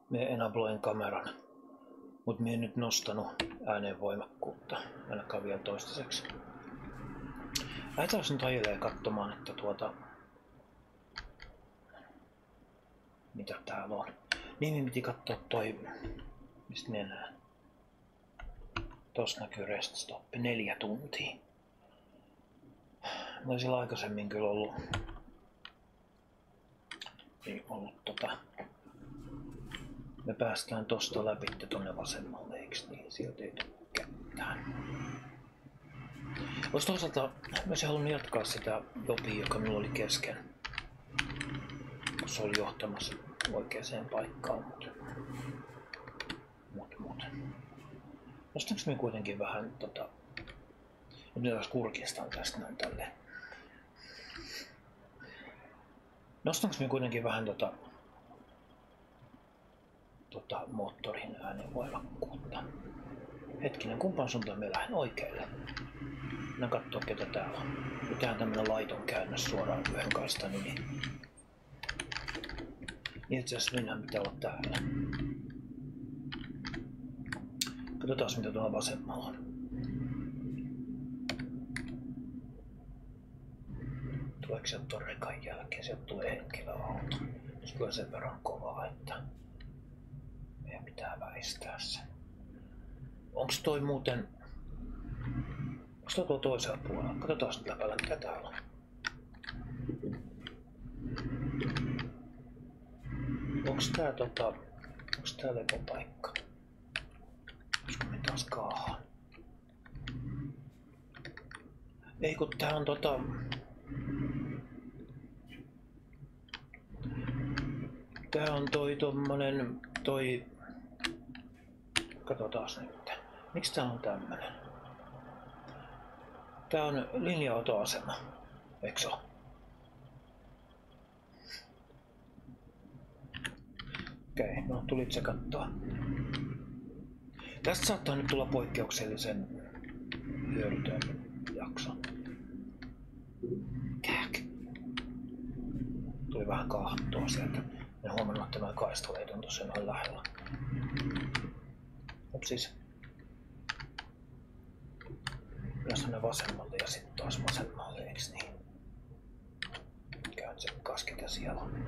Me enabloin kameran, mutta me en nyt nostanut ääneen voimakkuutta, ainakaan vielä toistaiseksi. Lähdetään nyt ajelee katsomaan, että mitä täällä on. Niin me piti katsoa toi, mistä mennään. Tossa näkyy rest stop, 4 tuntia. Mä oon sillä aikaisemmin kyllä ollut me päästään tosta läpi tonne vasemmalle, eiks niin? Sieltä ei tykkää mitään. Ois toisaalta mä olisin halunnut jatkaa sitä jobia, joka minulla oli kesken. Kun se oli johtamassa oikeaan paikkaan, mut. Nostanko me kuitenkin vähän nyt taas kurkistaan tästä näin tälleen. Nostanko me kuitenkin vähän moottorin äänen voimakkuutta? Hetkinen, kumpaan suuntaan me lähden? Oikealle. Mennään kattoo ketä täällä on. Nyt tehdään tämmönen laiton käännös suoraan yhden kaistan yli. Niin itse asiassa minähän pitää olla täällä. Katsotaan mitä tuolla vasemmalla on. Tuleeko sieltä ton rekan jälkeen? Sieltä tulee henkilöauto. Se tulee sen verran kovaa, että meidän pitää väistää se. Onks toi muuten... Onks toi tuolla toisella puolella? Katsotaan nyt läpällä mitä täällä on. Onks tää lepopaikka? Olisiko me taas kaahaan? Ei kun tää on tää on toi katsotaas nyt. Miksi tää on tämmönen? Tää on linja-autoasema, eikö se oo? Okei, no tulit se kattoa. Tästä saattaa nyt tulla poikkeuksellisen hyödytön jakso. Kääk. Tuli vähän kaahattua sieltä. En huomannut, että noin kaistaleet on tossa noin lähellä. Upsis. Myös tonne vasemmalle ja sitten taas vasemmalle, eiks niin? Käyn tsekkaas ketä siellä on.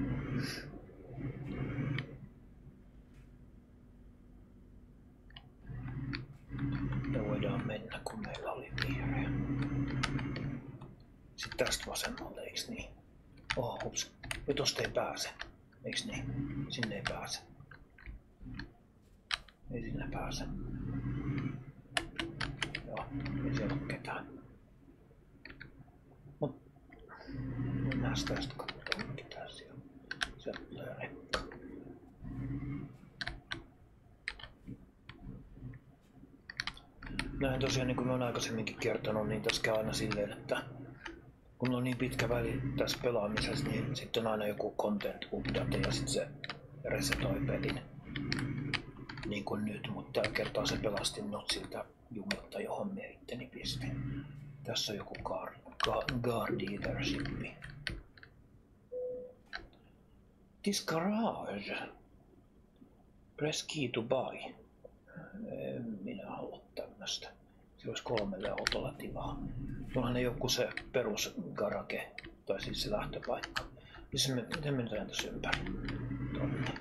Me voidaan mennä, kun meillä oli vihreä. Sitten tästä vasemmalle, eiks niin? Oho, hups. Nyt tosta ei pääse. Eiks niin? Sinne ei pääse. Ei sinne pääse. Joo, ei siellä ole ketään. Mut mennään tästä katsomaan, mitä siellä on. Sieltä tulee rekka. Näin tosiaan, niin kuin mä oon aikaisemminkin kertonut, niin tässä käy aina silleen, että kun on niin pitkä väli tässä pelaamisessa, niin sitten on aina joku content update ja sitten se resetoi pelin. Niin kuin nyt, mutta tällä kertaa se pelasti minut siltä jumilta, johon me itteni pistin. Tässä on joku guard dealershipi. This garage. Press key to buy. En minä halua tämmöstä. Se olisi 3 autolla tilaa. Onhan ne joku se perus garage, tai siis se lähtöpaikka. Miten mennään tässä ympäri? Tonne.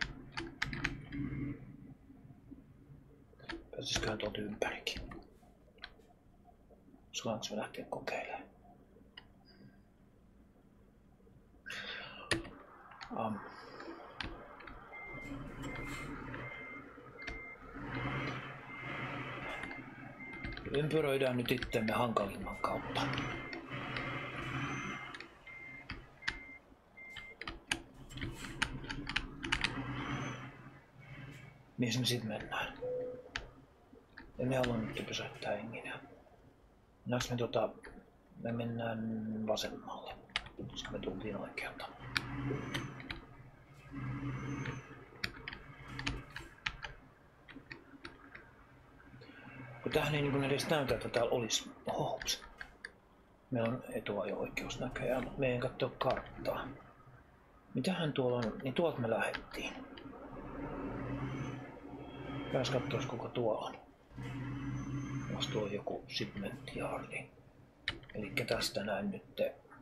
Pääsisiköhän tuolta ympärikin? Uskallanko me lähteä kokeilemaan? Ympyröidään nyt itsemme hankalimman kautta. Mihin me sit mennään? Emme halua nyt pysäyttää henginä. Me mennään vasemmalle, koska me tultiin oikealta. Kun tähän ei niin edes näytä, että täällä olisi... Oho, meillä on etuajo-oikeus näköjään, mutta me ei katsoa karttaa. Mitähän tuolla on? Niin tuolta me lähdettiin. Pääs katsois koko tuo on. Onks tuo joku shipment yardi? Elikkä tästä näin nyt.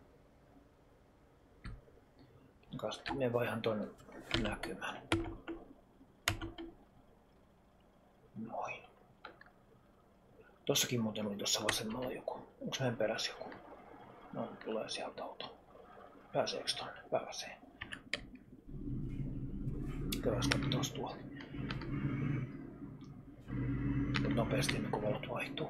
Me vaihan ton näkymän. Noin. Tossakin muuten oli tossa vasemmalla joku. Onks meidän perässä joku? No, tulee sieltä auto. Pääseeks tonne? Pääsee. Käydään katsotaan tuolla. Mut nopeasti kun valot vaihtuu.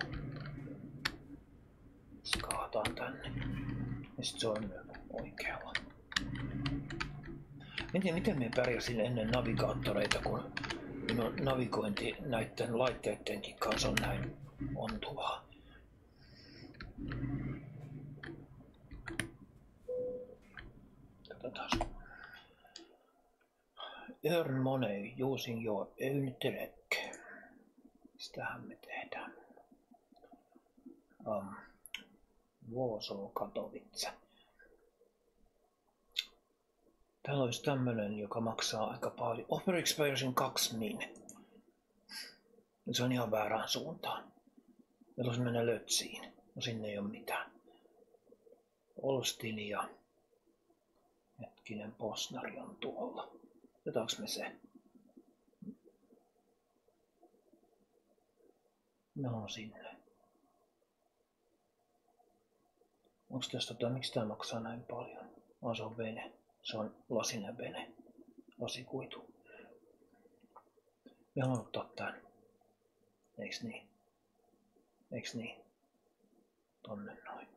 Skaataan tänne. Ja sit se on oikealla. En tiedä miten me pärjäsin ennen navigaattoreita, kun minun navigointi näiden laitteittenkin kanssa on näin ontuvaa. Katsotaan. Earn money using your own track. Mistähän me tehdään? Warsaw Katowice. Täällä olisi tämmönen, joka maksaa aika paljon. Offer expiration 2 min. Se on ihan väärään suuntaan. Meillä olisi mennä Lötsiin. No sinne ei ole mitään. Olstin ja hetkinen Posnari on tuolla. Otetaanko me se? No sinne. Onks tästä miksi tää maksaa näin paljon? Se on vene. Se on lasinen vene. Lasikuitu. Me haluan ottaa tän. Eiks niin? Eiks niin? Tonne noin.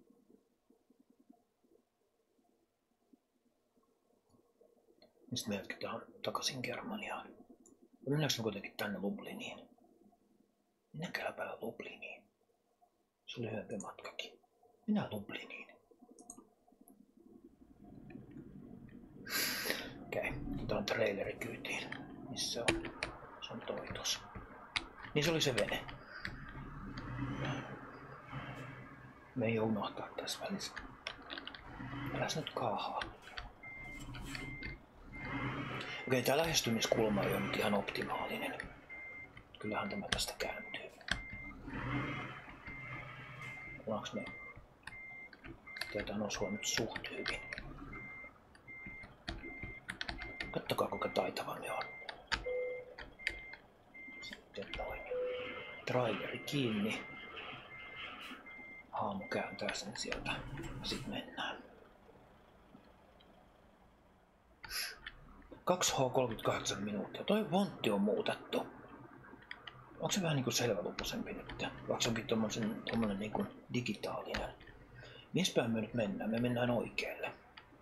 Mistä me jatketaan takaisin Germaniaan? Mennäänkö me kuitenkin tänne Lubliniin? Mennäänkö läpällä Lubliniin? Se oli lyhyempi matkakin. Mennään Lubliniin. Okei, otetaan traileri kyytiin. Missä on? Se on toi tossa. Niin se oli se vene. Me ei unohtaa tässä välissä. Äläs nyt kaahaa. Okei, tää lähestymiskulma ei ole nyt ihan optimaalinen. Kyllähän tämä tästä kääntyy. Ollaanko me? Taitaan osua nyt suht hyvin. Kattokaa kuinka taitava me on. Sitten noin. Traileri kiinni. Haamu kääntää sen sieltä. Sitten mennään. 2H38 minuuttia. Toi fontti on muutettu. Onko se vähän niinku selvälukuisempi nyt? Vaikka se onkin tommonen niinku digitaalinen. Mispäin me nyt mennään? Me mennään oikealle.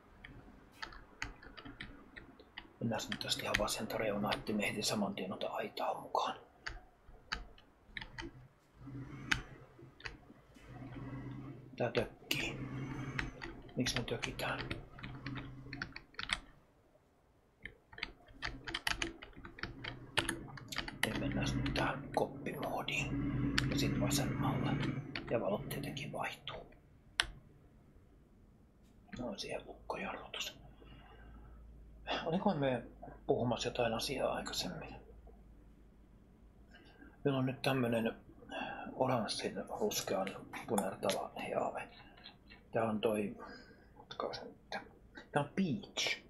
Mennään nyt tästä ihan vasenta reunaa, ettei me heti saman tien ota aitaa mukaan. Tää tökkii. Miksi me tökitään? Eli mennään nyt tähän koppimoodiin. Ja sit vasemmalle. Ja valot tietenkin vaihtuu. No siihen lukkojarrutus. Oliko me puhumassa jotain asiaa aikaisemmin? Meillä on nyt tämmönen oranssin ruskean punertava heave. Tää on toi... Tää on Peach.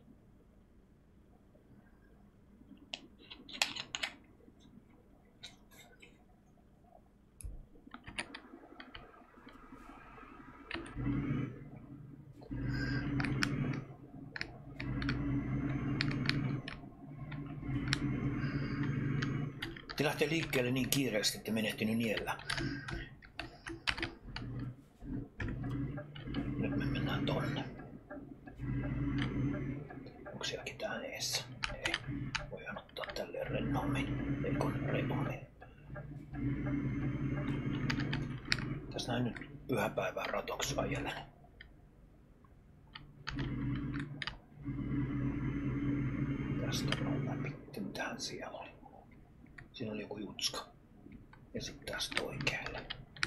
Te lähtee liikkeelle niin kiireesti, että menehtynyt niellä. Nyt me mennään tonne. Onko siellä ketään eessä? Ei. Voidaan ottaa tälleen rennommin. Ei kun reipommin. Tässä näin nyt pyhäpäivän ratoksi ajelen. Tästä on läpi. Mitähän siellä oli? Siinä oli joku jutska. Ja sitten tästä oikealle.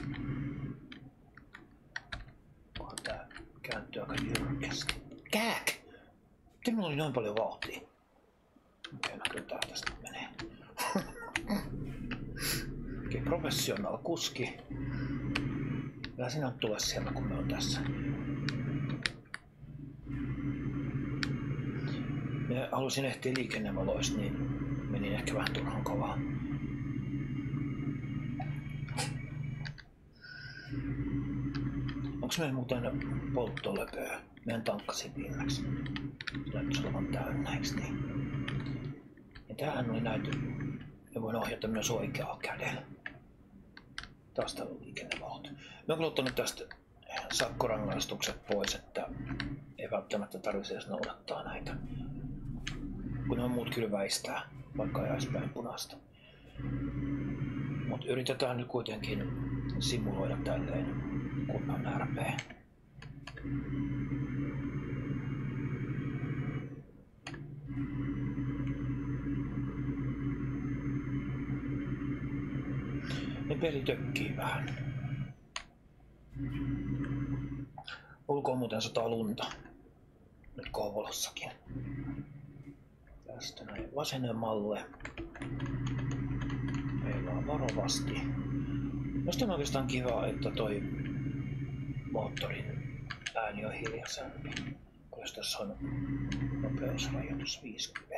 Onhan tää kääntyy aika jyrkästi. Kääk! Miten mulla oli noin paljon vauhtia? Okei, no kyllä tää tästä menee. professional kuski. Kyllä sinä on tulla siellä, kun me on tässä. Ja halusin ehtiä liikennevaloista, niin menin ehkä vähän turhan kovaa. Onks meillä muuten polttolöpöä? Meidän tankkasin viimeksi. Näyttäisi olevan täynnä, eiks niin? Ja tämähän oli näyty. Me voin ohjata myös oikealla kädellä. Taas täällä on liikennevalot. Me olen ottanut tästä sakkorangaistukset pois, että ei välttämättä tarvitse edes noudattaa näitä. Kun ne on muut kyllä väistää, vaikka ajaisi päin punaista. Mutta yritetään nyt kuitenkin simuloida tälleen kunnon RP. Ne peli tökkii vähän. Ulkoon muuten sataa lunta. Nyt Kouvolassakin. Tästä näin vasemmalle. Meillä on varovasti. Minusta on oikeastaan kiva, että toi moottorin ääni on hiljaisempi. Kun jos tässä on nopeusrajoitus 50.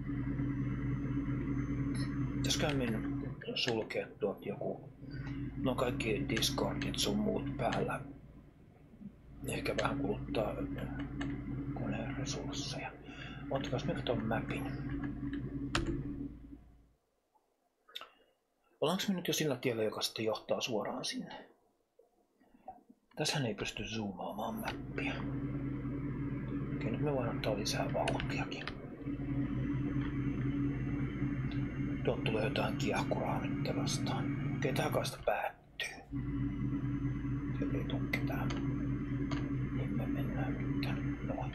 Pitäisikö minun sulkea tuot joku, no kaikki Discordit sun muut päällä. Ehkä vähän kuluttaa koneen resursseja. Ottakas nyt ton mapin. Ollaanko me nyt jo sillä tiellä, joka sitten johtaa suoraan sinne? Tässähän ei pysty zoomaamaan mappia. Okei, nyt me voidaan ottaa lisää vauhtiakin. Tuolta tulee jotain kiehkuraa nyt vastaan. Okei, tähän kaista päättyy. Siellä ei tule ketään. Niin me mennään nyt tänne. Noin.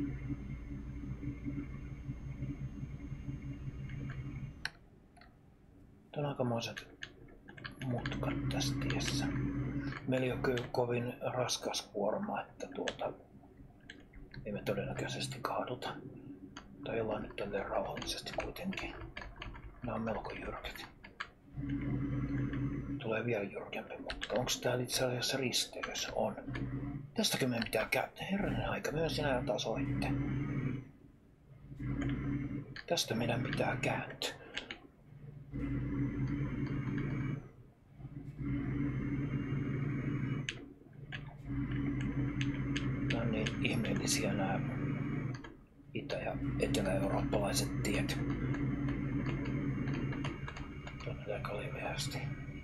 Tää on aikamoiset mutkat tässä tiessä. Meillä ei ole kyllä kovin raskas kuorma, että ei me todennäköisesti kaaduta. Tai ollaan nyt tälleen rauhallisesti kuitenkin. Nämä on melko jyrkät. Tulee vielä jyrkempi mutka. Onko täällä itse asiassa risteys? On. Tästäkö meidän pitää käyttää? Herranen aika, myös sinä taas ohitte. Tästä meidän pitää kääntyä. Nämä on niin ihmeellisiä nämä itä- ja etelä-eurooppalaiset tiet. Tuonne aika leveästi.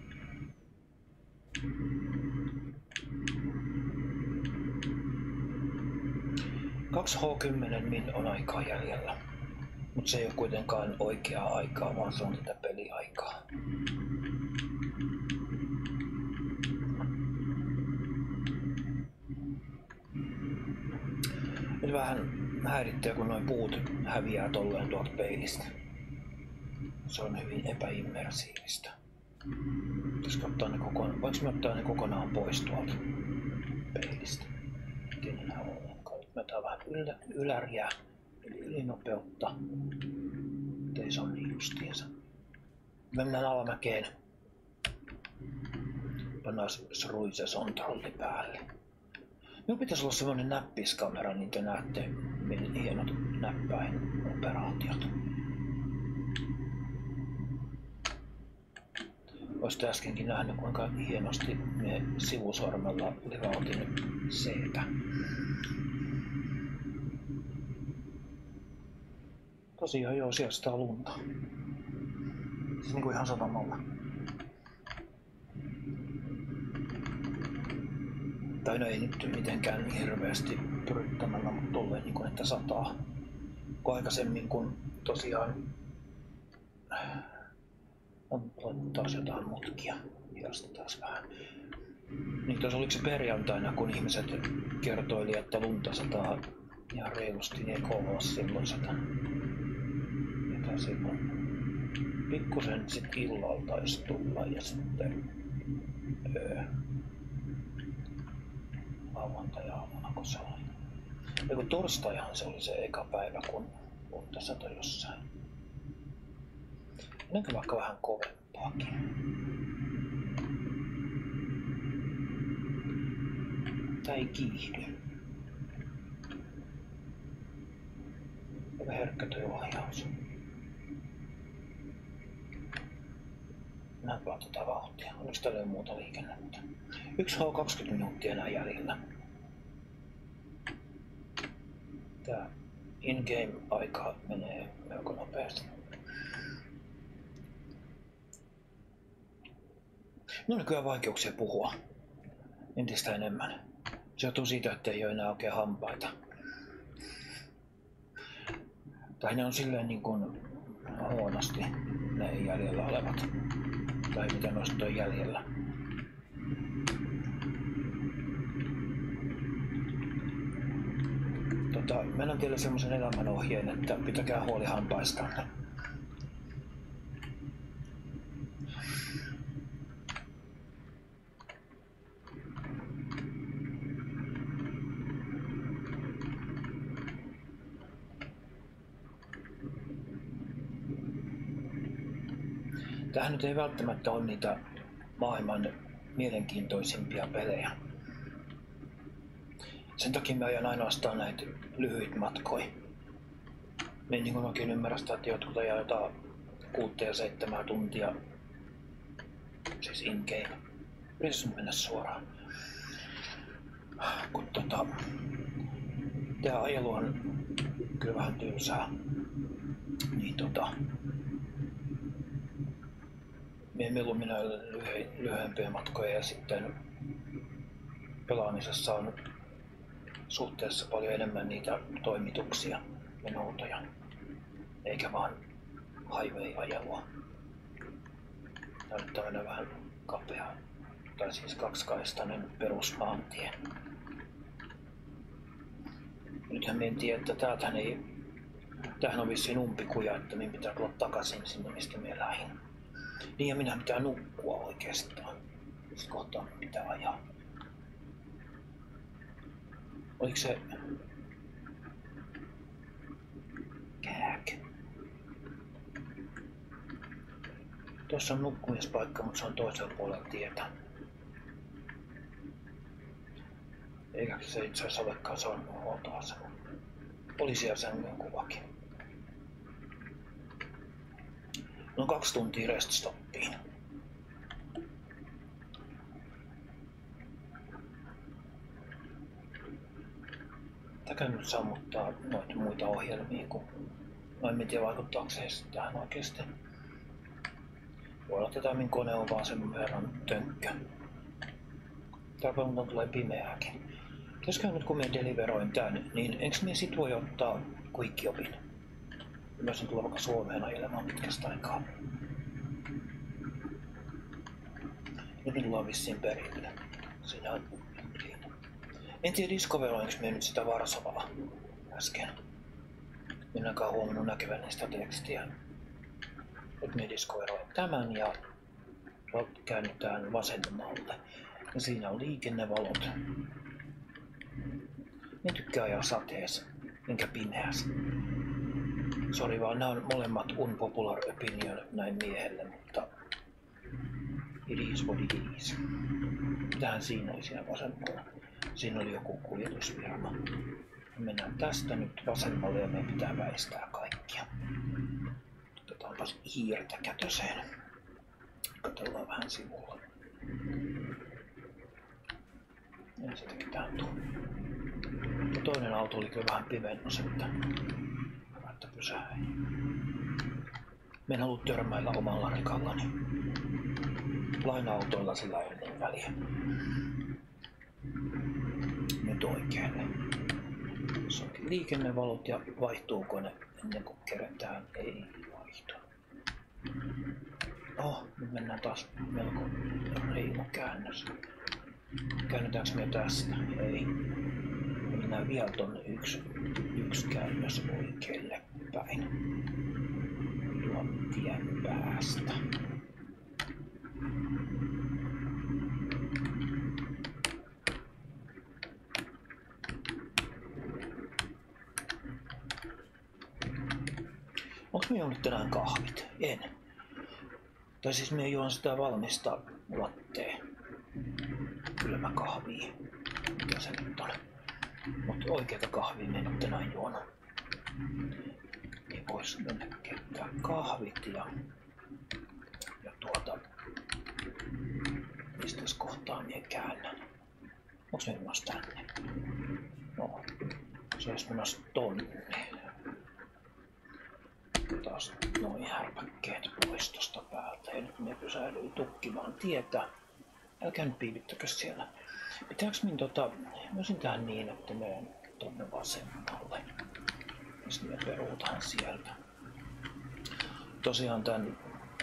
H10 min on aikaa jäljellä, mutta se ei ole kuitenkaan oikeaa aikaa, vaan se on tätä peliaikaa. Nyt vähän häiritsee, kun noin puut häviää tolleen tuolta peilistä. Se on hyvin epäimmersiivistä. Voinko me ottaa ne kokonaan pois tuolta peilistä? Ei enää ollenkaan. Nyt me otetaan vähän yläriä, eli ylinopeutta. Ei se on niin justiinsa. Me mennään alamäkeen. Pannaan Sruises on-trolli päälle. Minulla pitäisi olla semmonen näppiskamera, niin te näette miten hienot näppäinoperaatiot. Olisitte äskenkin nähnyt, kuinka hienosti me sivusormella livautin C-tä. Tosiaan joo, siellä sitä on lunta. Siis niinku ihan satamalla. Tai no ei nyt mitenkään hirveästi pyrittämällä, mutta tolleen niin kuin että sataa. Kun aikaisemmin kun tosiaan on taas jotain mutkia. Hidastetaan vähän. Niin tuossa oliko se perjantaina, kun ihmiset kertoili, että lunta sataa ihan reilusti, niin ei Kouvolassa silloin sata. Ja silloin pikkusen sit illalla taisi tulla ja sitten lauantai-aamuna, kun se oli. Ja kun torstaihan se oli se eka päivä, kun lunta satoi jossain. Näinkö vaikka vähän kovempaakin. Tää ei kiihdy. Aika herkkä toi ohjaus. Näinpä tätä vauhtia. Onneksi täällä ei muuta liikennettä. 1H 20 minuuttia enää jäljellä. Tää in-game aika menee melko nopeasti. No nykyään vaikeuksia puhua. Entistä enemmän. Se johtuu siitä, että ei ole enää oikein hampaita. Tai ne on silleen niin kuin huonosti ne jäljellä olevat. Tai mitä noista on jäljellä. Mä annan teille semmosen elämänohjeen, että pitäkää huoli hampaistanne. Tämähän nyt ei välttämättä ole niitä maailman mielenkiintoisimpia pelejä. Sen takia mä ajan ainoastaan näitä lyhyitä matkoja. Mä en niin kuin oikein ymmärrä sitä, että jotkut ajaa jotain 6 ja 7 tuntia. Siis in-game. Pitäisi mennä suoraan. Kun tää ajelu on kyllä vähän tylsää. Niin mieluummin lyhyempiä matkoja ja sitten pelaamisessa on suhteessa paljon enemmän niitä toimituksia ja noutoja, eikä vaan highway-ajelua. Tää on nyt tämmönen vähän kapea, tai siis kaksikaistainen perusmaantie. Nythän me en tiedä, että tämähän on vissiin umpikuja, että minun pitää tulla takaisin sinne, mistä me lähdin. Niin ja minä pitää nukkua oikeastaan. Sitten kohtaan pitää ajaa. Oliko se... Kääk. Tuossa on nukkumispaikka, mutta se on toisella puolella tietä. Eikä se itse asiassa olekaan, se on huoltoasema. Poliisiaseman kuvakin. No 2 tuntia reststoppiin. Tätä nyt sammuttaa noita muita ohjelmia, kun mä en tiedä vaikuttaako se tähän oikeesti. Voi olla, että tämä kone on vaan sen verran tönkkä. Täällä paljon tulee pimeääkin. Pitäisikö nyt kun minä deliveroin tän, niin enkö minä sit voi ottaa quick-jobin? Mä sen tulla vaikka Suomeen ajelemaan pitkästä aikaa. Nyt minulla on vissiin perille. Siinä on liina. En tiedä diskoveroinko me nyt sitä Varsovaa äsken. Minä ainakaan huomannut näkeväni sitä tekstiä. Nyt me diskoveroin tämän ja käännytään vasemmalle. Ja siinä on liikennevalot. En tykkää ajaa sateessa, enkä pimeässä. Sori vaan, nämä on molemmat unpopular opinion näin miehelle, mutta it is what it is. Mitähän siinä oli siinä vasemmalla? Siinä oli joku kuljetusfirma. Mennään tästä nyt vasemmalle ja meidän pitää väistää kaikkia. Otetaanpas hiirtä kätöseen. Katsellaan vähän sivulla. Ja se teki tämän tuon. Toinen auto oli kyllä vähän pimennus, että pysähyi. Mä en halua törmäillä omalla rekallani. Laina-autoilla sillä ei ole niin väliä. Nyt oikealle. Tässä onkin liikennevalot ja vaihtuuko ne ennen kuin kerätään? Ei vaihtu. Oh, nyt mennään taas melko reilu käännös. Käännetäänkö me tästä? Ei. Mennään vielä tonne yksi käännös oikealle päin. Tuon tien päästä. Onko minä juonut tänään kahvit? En. Tai siis minä juon sitä valmista lattea. Kylmä kahvia. mikä se nyt on. Mutta oikeata kahvia me nyt tänään juonut. Niin vois mennä keittää kahvit ja mistäs kohtaa mie käännän. Onks me menossa tänne? No, se olisi menossa tonne. Taas noin härpäkkeet pois tosta päältä ja nyt ne pysähdyy tukkimaan tietä. Älkää nyt piivittäkö siellä. Pitääks mä olisin tähän niin, että menen tonne vasemmalle. Ja sitten me peruutaan sieltä. Tosiaan tän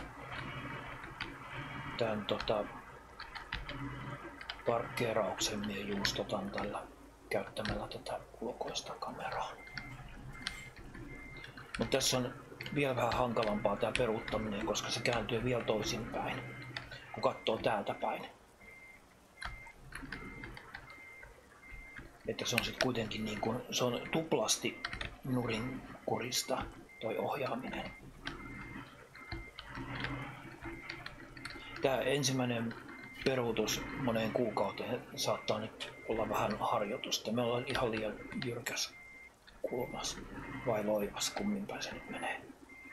parkkeerauksen mie juustotan tällä käyttämällä tätä ulkoista kameraa. Mutta tässä on vielä vähän hankalampaa tää peruuttaminen, koska se kääntyy vielä toisinpäin, kun katsoo täältä päin. Että se on sit kuitenkin niin kun, se on tuplasti nurinkurista toi ohjaaminen. Tää ensimmäinen peruutus moneen kuukauteen saattaa nyt olla vähän harjoitusta. Me ollaan ihan liian jyrkäs kulmas vai loivas, kumminpäin se nyt menee.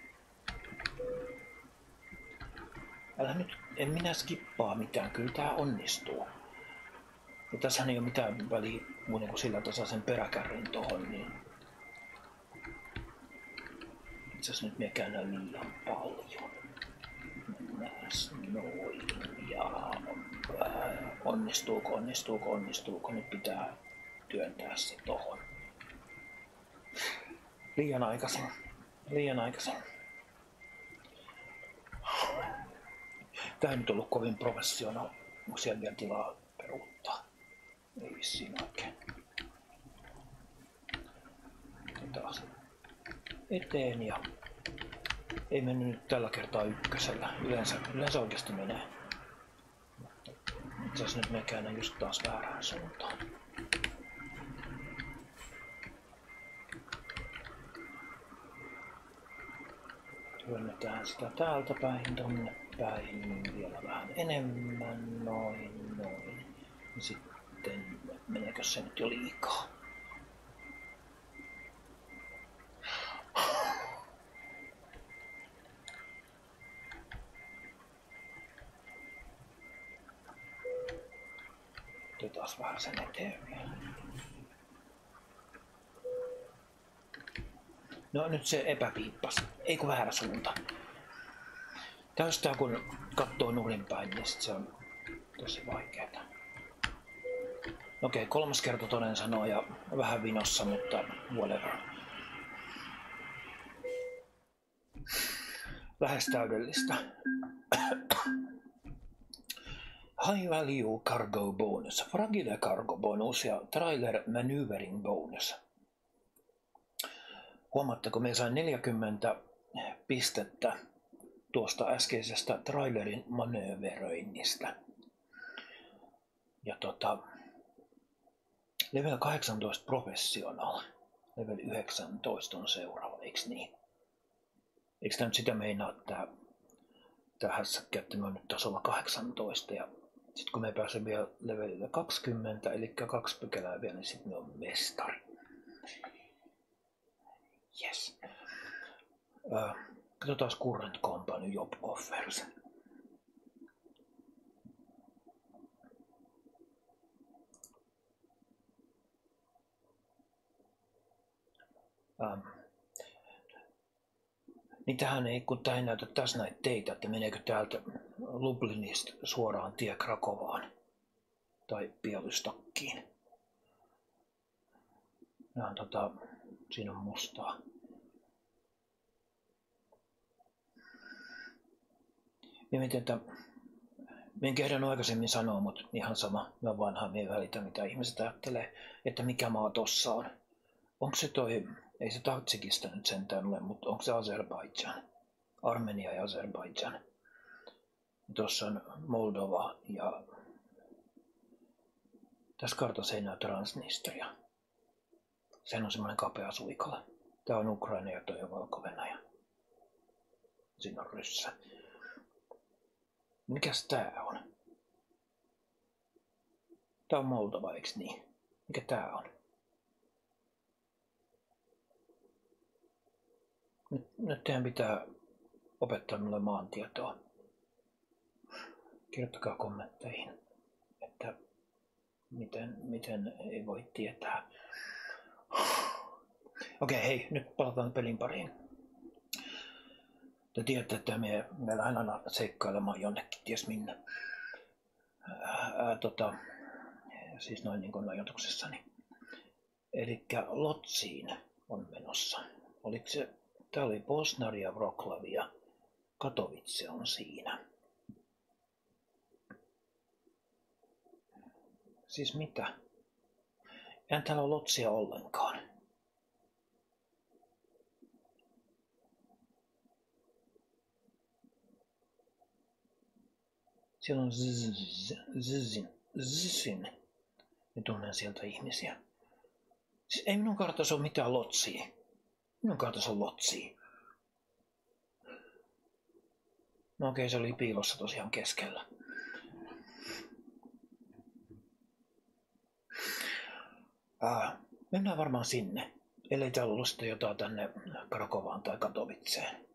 Älä nyt, en minä skippaa mitään, kyllä tää onnistuu. Ja tässähän ei ole mitään väliä muuten kuin sillä tasaisen peräkärrin tohon, niin itse asiassa nyt mie käännän liian paljon. Mennääs noin ja onnistuuko, nyt pitää työntää se tohon. Liian aikaisin. Tää ei nyt ollut kovin professional, onko siellä vielä tilaa peruuttaa? Ei vissiin oikein. Taas eteen ja ei mennyt nyt tällä kertaa ykkösellä. Yleensä oikeasti menee. Itse asiassa nyt me käännän just taas väärään suuntaan. Työnnetään sitä täältä päin tonne päin niin vielä vähän enemmän. Noin. Ja sitten meneekö se nyt jo liikaa? Otetaan vähän sen eteen vielä. No nyt se epäpiippas. Eikö väärä suunta? Täystää kun katsoo nurinpäin, niin sit se on tosi vaikeeta. Okei, 3. kerta toden sanoo ja vähän vinossa, mutta whatever. Lähes täydellistä. High Value Cargo Bonus, Fragile Cargo Bonus ja Trailer Maneuvering Bonus. Huomaatteko, me sain 40 pistettä tuosta äskeisestä trailerin manööveröinnistä. Ja level 18 Professional, level 19 on seuraava, eiks niin? Eiks tää nyt sitä meinaa, että tää hässäkkä, että me on nyt tasolla 18 ja sit kun me pääsemme vielä levelille 20, eli 2 pykälää vielä, niin sit me on mestari. Yes. Katsotaan Current Company Job Offers. Niin tähän ei, kun tää ei näytä tässä näitä teitä, että meneekö täältä Lublinista suoraan tie Krakovaan tai Białystokkiin. Siinä on mustaa. Mä mietin, että mä en kehdannut aikaisemmin sanoa, mutta ihan sama. Mä vanha, mä en välitä mitä ihmiset ajattelee, että mikä maa tossa on. Onko se toi, ei se Tadžikistan nyt sentään ole, mutta onko se Azerbaidžan? Armenia ja Azerbaidžan. Tuossa on Moldova ja tässä kartassa ei näy Transnistria. Sehän on semmoinen kapea suikala. Tää on Ukraina ja toi on Valko-Venäjä. Siinä on ryssä. Mikäs tää on? Tää on Moldova, eiks niin? Mikä tää on? Nyt teidän pitää opettaa minulle maantietoa. Kirjoittakaa kommentteihin, että miten ei voi tietää. Okei, hei, nyt palataan pelin pariin. Te tiedätte, että me lähden aina seikkailemaan jonnekin, ties minne. Siis noin niin kuin ajatuksessani. Elikkä Lodziin on menossa. Oliko se? Tää oli Poznar ja Wrocław ja Katowice on siinä. Siis mitä? Eihän täällä ole Lodzia ollenkaan. Siellä on Zsin. Ja tunnen sieltä ihmisiä. Siis ei minun kartassa ole mitään Lodzia. Minun kartassa on Lodzia. No okei, se oli piilossa tosiaan keskellä. Mennään varmaan sinne, ellei täällä ollut sitten jotain tänne Krakowaan tai Katowiceen.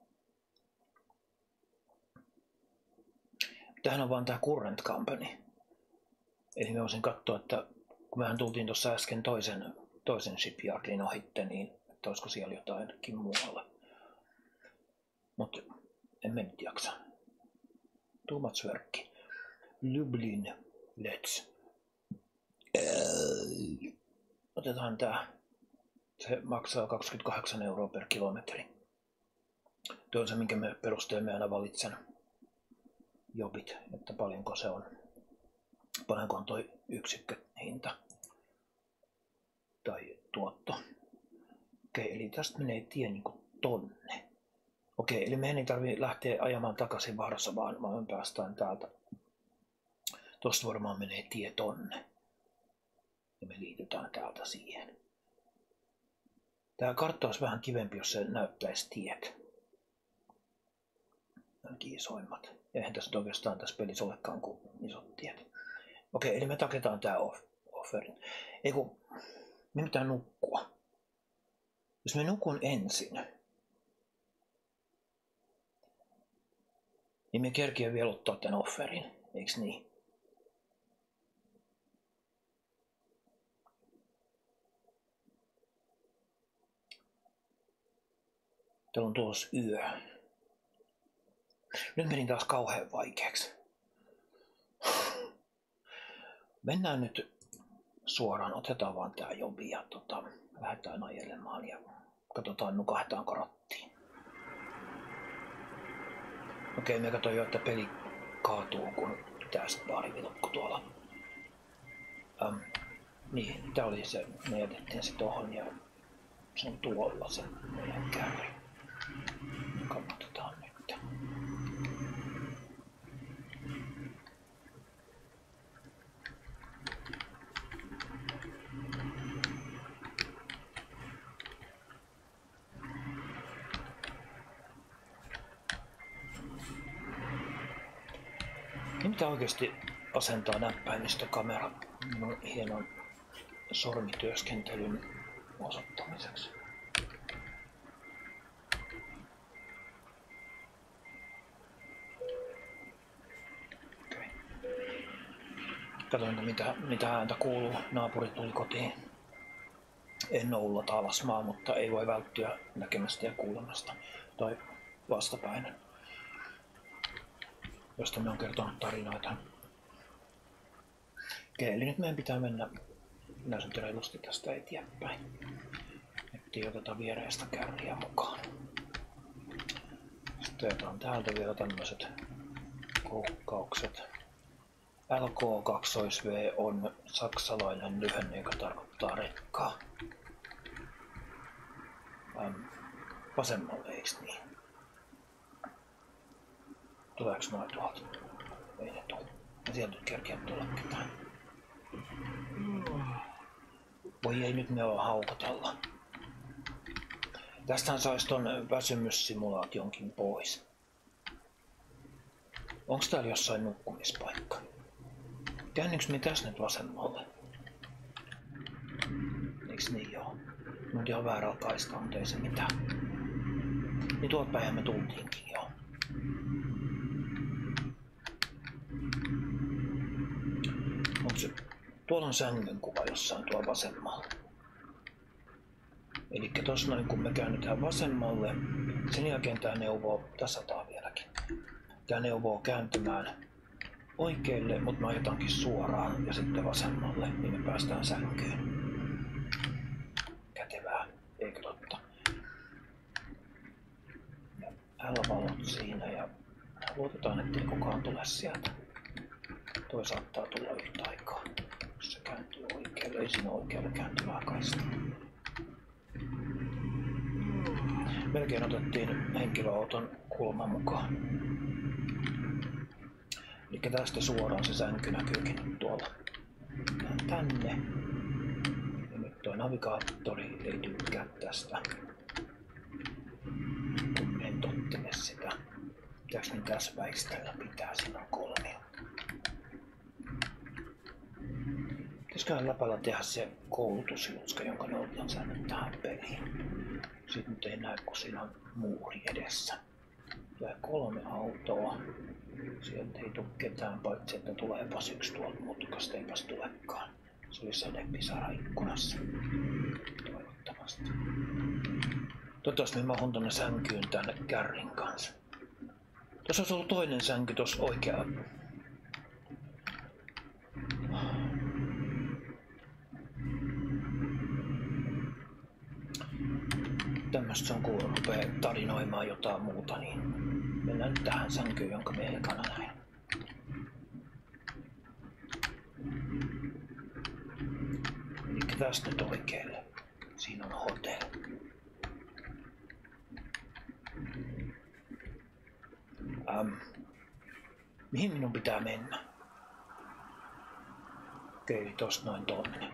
Tämähän on vaan tää Current Company. Eli mä voisin katsoa, että kun mehän tultiin tuossa äsken toisen shipyardin ohitte, niin että olisiko siellä jotainkin muualla. Mut en mä nyt jaksa. Too much work. Lublin, let's. Otetaan tää. Se maksaa 28 € per kilometri. Tuo on se, minkä perusteella me aina valitsen jobit, että paljonko on toi yksikköhinta tai tuotto. Okei, eli tästä menee tie niinku tonne. Okei, eli meidän ei tarvitse lähteä ajamaan takaisin Varsovaan, vaan me päästään täältä. Tosta varmaan menee tie tonne. Ja me liitytään täältä siihen. Tää kartta olisi vähän kivempi, jos se näyttäisi tiet. Ainakin isoimmat. Ja eihän tässä oikeastaan tässä pelissä olekaan kuin isot tiet. Okei, eli me taketaan tää offerin. Ei kun, me pitää nukkua. Jos me nukun ensin, niin me kerkiä vielä ottaa tän offerin, eiks niin? Täällä on tuossa yö. Nyt meni taas kauhean vaikeaksi. Mennään nyt suoraan, otetaan vaan tää jobi ja lähdetään ajelemaan ja katsotaan nukahdetaanko rattiin. Okei, me katsoin jo, että peli kaatuu, kun pitää sit baarivilkku tuolla. Niin, tää oli se, me jätettiin se tohon ja se on tuolla se meidän kärri. Katsotaan nyt. Niin pitää oikeesti asentaa näppäimistökamera minun hienon sormityöskentelyn osoittamiseksi. Okay. Katsoin, mitä ääntä kuuluu. Naapuri tuli kotiin. En ole Ulla Taalasmaa, mutta ei voi välttyä näkemästä ja kuulemasta. Tai vastapäin. Josta me on kertonut tarinoita. Okei, eli nyt meidän pitää mennä reilusti tästä eteenpäin. Ettei oteta viereistä kärriä mukaan. Sitten otetaan täältä vielä tämmöiset koukkaukset. LK2V on saksalainen lyhenne, joka tarkoittaa rekkaa. Vasemmalle, eiks niin? Tuleeko noin tuolta? Ei ne tuu. Ja sieltä nyt kerkeä tulla ketään. Voi ei, nyt me ole haukotella. Tästähän sais ton väsymyssimulaationkin pois. Onks täällä jossain nukkumispaikka? Käännykö me tässä nyt vasemmalle? Eiks niin joo? Mut ihan väärällä kaistaa, mutta ei se mitään. Niin tuolta päin me tultiinkin joo. Mut tuolla on sängyn kuva jossain tuolla vasemmalla. Elikkä tossa noin kun me käännytään vasemmalle, sen jälkeen tää neuvoo, tasataan vieläkin. Tää neuvoo kääntymään oikealle, mutta me ajetaankin suoraan ja sitten vasemmalle, niin me päästään sänkyyn. Kätevää, eikö totta? Ja L-valot siinä ja luotetaan, ettei kukaan tule sieltä. Toi saattaa tulla yhtä aikaa, jos se kääntyy oikealle. Ei siinä oikealle kääntyvää kaistaa. Melkein otettiin henkilöauton kulma mukaan. Eli tästä suoraan se sänky näkyykin tuolla. Tänne. Ja nyt tuo navigaattori ei tykkää tästä. Kun en tottele sitä. Pitäis niin tässä väistellä pitää, siinä on 3. Pitäisiköhän läpällä tehdä se koulutusjutska, jonka ne on saanut tähän peliin. Sitten nyt ei näe, kun siinä on muuri edessä. Tulee 3 autoa. Sieltä ei tule ketään, paitsi että tuleepas yksi tuolta mutkasta, eipäs tulekaan. Se oli sädepisara ikkunassa. Toivottavasti. Toivottavasti me mahun tonne sänkyyn tänne kärrin kanssa. Tuossa olisi ollut toinen sänky tuossa oikealla. Tämmöstä se on, kun rupeaa tarinoimaan jotain muuta, niin mennään nyt tähän sänkyyn, jonka me ekana näin. Elikkä tästä nyt oikealle. Siinä on hotel. Mihin minun pitää mennä? Okei, tosta noin tonne.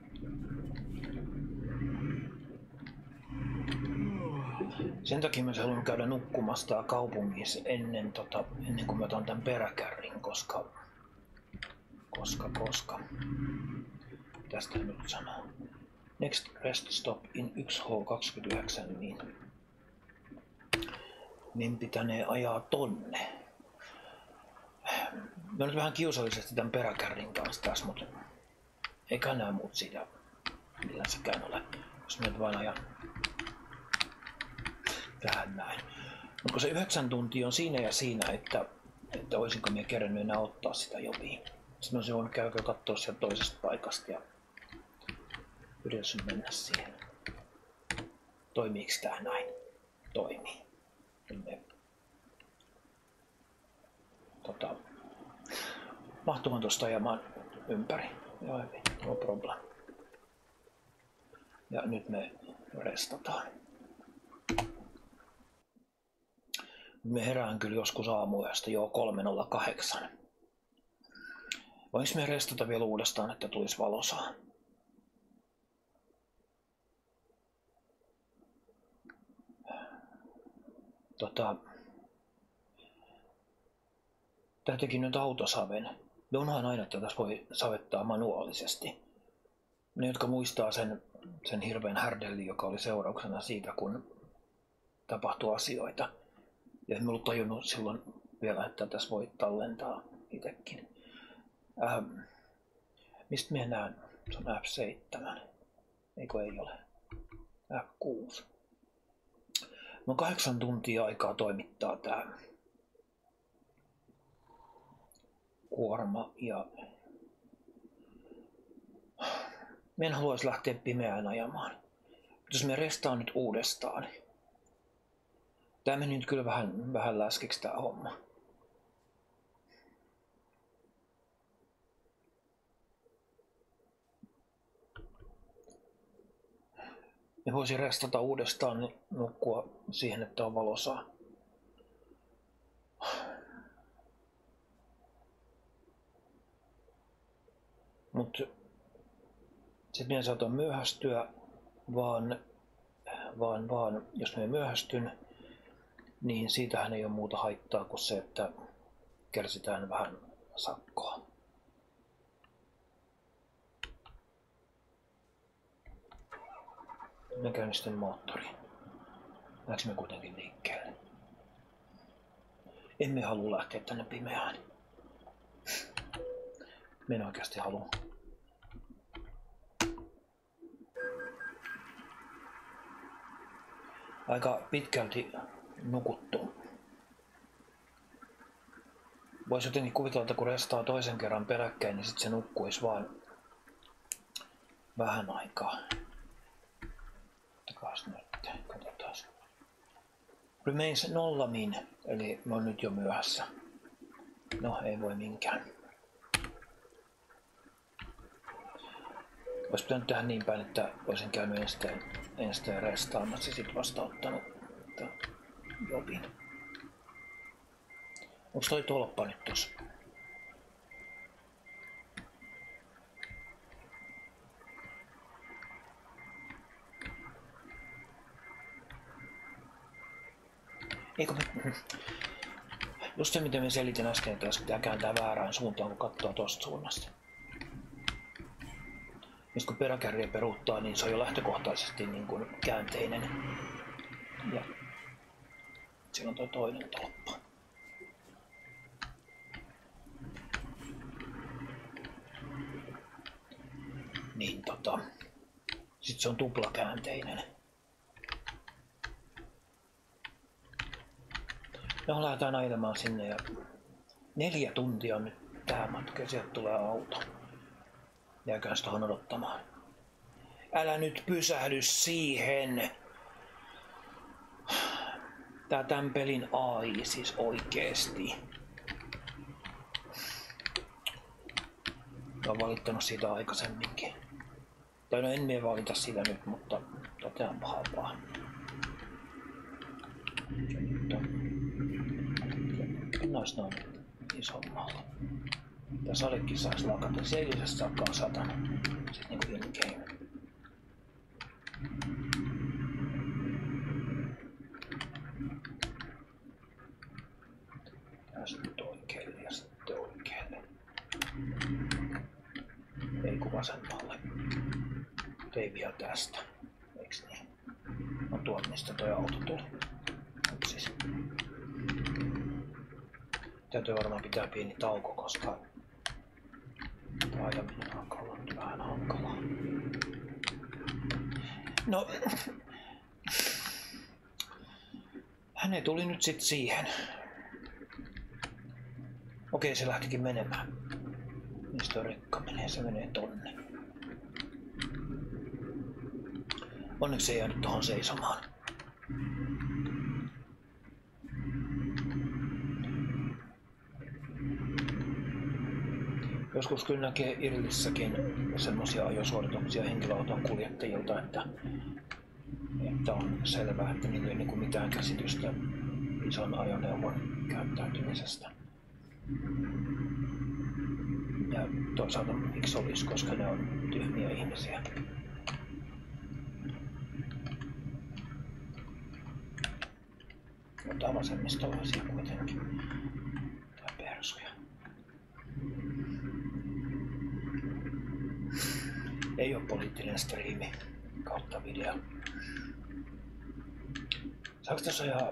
Sen takia mä haluan käydä nukkumassa kaupungissa ennen kuin mä otan tän peräkärrin, koska tästä nyt sanoo. Next rest stop in 1H29, niin pitänee ajaa tonne. Mä nyt vähän kiusallisesti tän peräkärrin kanssa tässä, mutta eikä nää muut siitä millänsäkään ole, jos mä nyt vaan ajan tähän näin. Mutta se 9 tuntia on siinä ja siinä, että olisinko minä kerännyt enää ottaa sitä joviin. Sitten olisin voinut käydä katsoa sieltä toisesta paikasta ja yritin mennä siihen. Toimiiks tää näin? Toimii. Mahtumaan tosta ajamaan ympäri. Joo, no problem. Ja nyt me restataan. Me herään kyllä joskus aamuyöstä, joo 3:08. Voinko me restata vielä uudestaan, että tulisi valosaa? Tää teki nyt autosaven. No onhan aina, että tässä voi savettaa manuaalisesti. Ne, jotka muistaa sen hirveän härdellin, joka oli seurauksena siitä, kun tapahtui asioita. Ja en ollut tajunnut silloin vielä, että tässä voi tallentaa itsekin. Mistä minä näen? Se on F7. Eikö ei ole? F6. No 8 tuntia aikaa toimittaa tää kuorma ja minä en haluaisi lähteä pimeään ajamaan. Jos me restaan nyt uudestaan. Tää meni nyt kyllä vähän läskiksi tää homma. Me voisin restata uudestaan nukkua siihen, että on valosaa. Mut sit minä saatan myöhästyä, vaan jos minä myöhästyn, niin siitähän ei ole muuta haittaa kuin se, että kärsitään vähän sakkoa. Mä käynnistän moottorin. Lähdekö me kuitenkin liikkeelle? Emme halua lähteä tänne pimeään. Me en oikeasti halua. Aika pitkälti nukuttu. Voisi jotenkin kuvitella, että kun restaa toisen kerran peräkkäin, niin sit se nukkuisi vaan vähän aikaa. Ottakaas nyt, katsotaan. Remains 0 min, eli me on nyt jo myöhässä. No, ei voi minkään. Olisi pitänyt tehdä niin päin, että olisin käynyt ensin restaamassa ja sit vasta ottanut jobin. Onks toi tolppa nyt tossa? Eikö me... Just se mitä me selitin äsken, että jos pitää kääntää väärään suuntaan, kun katsoo tosta suunnasta. Nyt kun peräkärriä peruuttaa, niin se on jo lähtökohtaisesti niin kuin käänteinen. Ja siellä on toi toinen tolppa. Niin sit se on tuplakäänteinen. No lähdetään ajelemaan sinne ja 4 tuntia on nyt tää matka ja sieltä tulee auto. Jääköhän sitä odottamaan. Älä nyt pysähdy siihen! Tää tän pelin AI siis oikeesti. Mä oon valittanut siitä aikaisemminkin. Tai no en mie valita sitä nyt, mutta totean pahaa. Pannais noin isommalla. Tää sadekin sais lakata. Se ei lisästä saakaan satana. Sit niinku in-game. Tästä nyt oikealle ja sitten oikealle. Ei kun vasemmalle. Ei vielä tästä. Eiks niin? No tuolta mistä toi auto tuli. Siis. Täytyy varmaan pitää pieni tauko, koska tää ajaminen alkaa olla vähän hankalaa. No... Häne tuli nyt sit siihen. Okei, se lähtikin menemään. Mistä rekka menee? Se menee tonne. Onneksi se ei jäänyt tohon seisomaan. Joskus kyllä näkee Irlissäkin semmosia ajosuorituksia henkilöauton kuljettajilta, että on selvää, että niillä ei niinku mitään käsitystä ison ajoneuvon käyttäytymisestä. Ja toisaalta miksi olisi, koska ne on tyhmiä ihmisiä. Mutta vasemmistolaisia kuitenkin. Tai persuja. Ei ole poliittinen striimi kautta video. Saanko tässä ihan...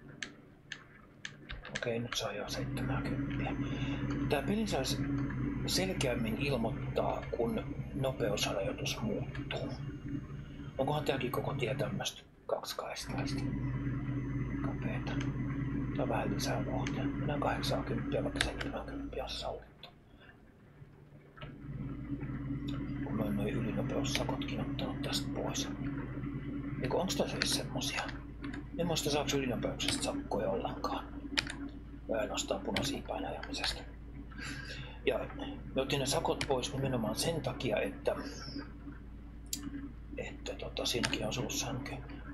Okei, nyt saa jo 70. Tää peli saisi selkeämmin ilmoittaa, kun nopeusrajoitus muuttuu. Onkohan tääkin koko tie tämmöstä 2-kaistaista? Kapeeta. Tää on vähän lisää vauhtia. Mennään 80, vaikka 70 on sallittu. Kun mä oon noin ylinopeussakotkin ottanut tästä pois. Eiku onks tässä edes semmosia? En muista saaks ylinopeuksesta sakkoja ollenkaan. Mä ainoastaan punaisiin päin ajamisesta. Ja me otin ne sakot pois nimenomaan sen takia, että siinäkin on ollut sänky.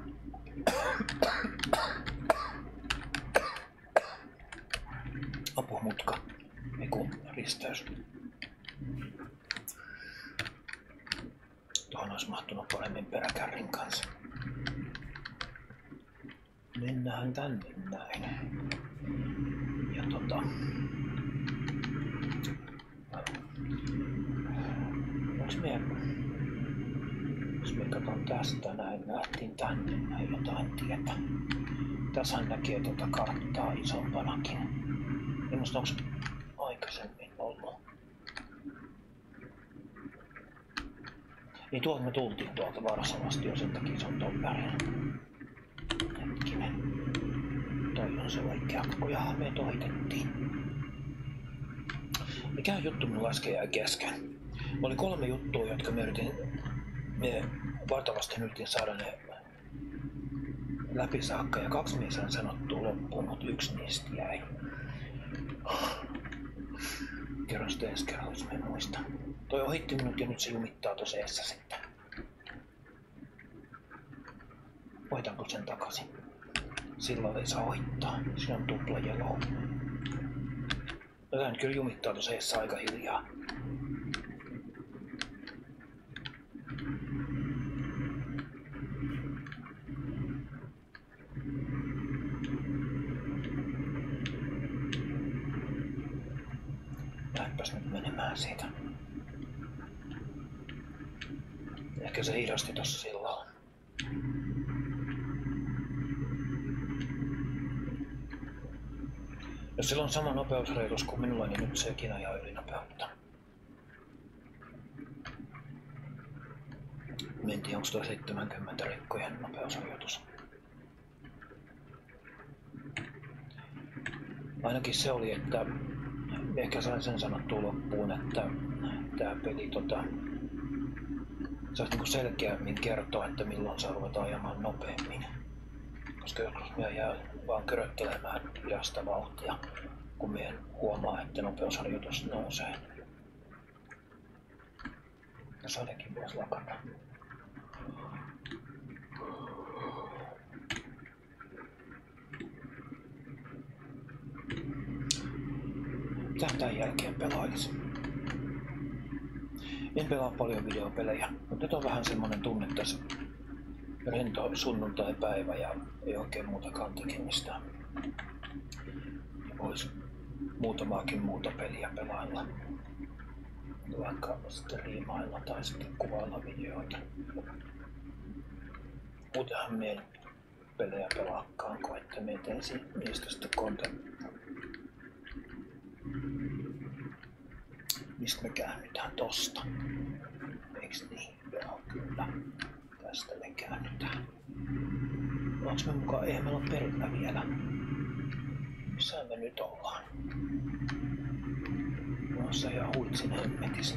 Apumutka. Eiku risteys. Tuohon olisi mahtunut paremmin peräkärrin kanssa. Mennään tänne näin. Ja onks Katson tästä näin, lähtiin tänne näin jotain tietä. Tässähän näkee tuota karttaa isompanakin. En muista onko aikaisemmin ollut. Niin tuolta me tultiin tuolta Varsalasta jo, sen takia se on ton värin. Hetkinen. Toi on se oikea koko, jaha me ohitettiin. Mikä juttu minulla äsken jäi kesken? Oli 3 juttua, jotka me vartavasti yritin saada ne läpi saakka ja 2 mies on sanottu loppuun, mutta 1 niistä jäi. Kerron sitten ensi kerralla, jos en muista. Toi ohitti minut ja nyt se jumittaa tuossa eessä sitten. Voitanko sen takaisin? Silloin ei saa ohittaa. Siinä on tupla yellow. Jotain kyllä jumittaa tuossa eessä aika hiljaa. Lähdepäs nyt menemään siitä. Ehkä se hidasti tossa silloin. Jos sillä on sama nopeusrajoitus kuin minulla, niin nyt sekin ajaa ylinopeutta. En tiedä, onko tuo 70 rikkojen nopeusrajoitus. Ainakin se oli, että ehkä sain sen sanottua loppuun, että tää peli saisi niinku selkeämmin kertoa, että milloin saa ruveta ajamaan nopeammin. Koska joskus minä jää vaan köröttelemään hidasta vauhtia, kun minä huomaa, että nopeusrajoitus nousee. Ja sadekin voisi lakata. Mitä tämän jälkeen pelailisi? En pelaa paljon videopelejä, mutta nyt on vähän semmonen tunne tässä rento sunnuntai-päivä ja ei oikein muutakaan tekemistä. Vois muutamaakin muuta peliä pelailla. Vaikka sitten riimailla tai sitten kuvailla videoita. Muutenhan me pelejä pelaakaan, että me teisin niistä sitten content. Mistä me käännytään tosta? Eiks niin? Joo, kyllä. Tästä me käännytään. Onks me mukaan? Eihän meillä ole perillä vielä. Missä me nyt ollaan? Noissa ihan huitsin hemmetis.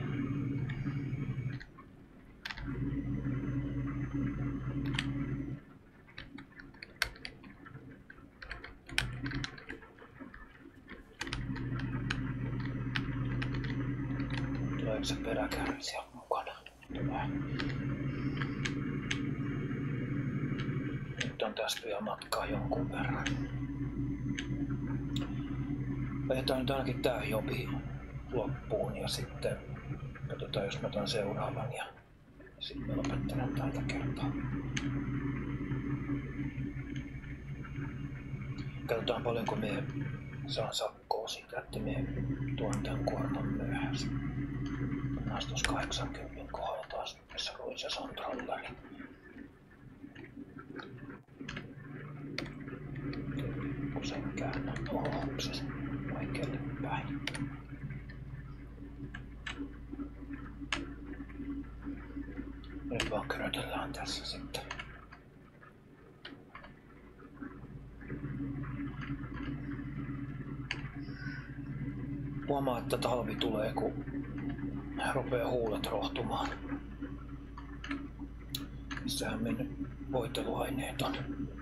Tuleeko se peräkärri siellä mukana? Tulee. Nyt on tästä vielä matkaa jonkun verran. Ajetaan nyt ainakin tää jobi loppuun ja sitten katsotaan, jos mä otan seuraavan ja sitten mä lopettelen tältä kertaa. Katsotaan paljonko me saan sakkoa siitä, että me tuon tän kuorman myöhässä. Naistus 80 kohdalla taas, missä oli se sontrolleri. Usein käännä ohukses oikealle päin. Nyt vaan körötellään tässä sitten. Huomaa, että talvi tulee, kun rupeaa huulet rohtumaan. Missähän mennyt voiteluaineet on.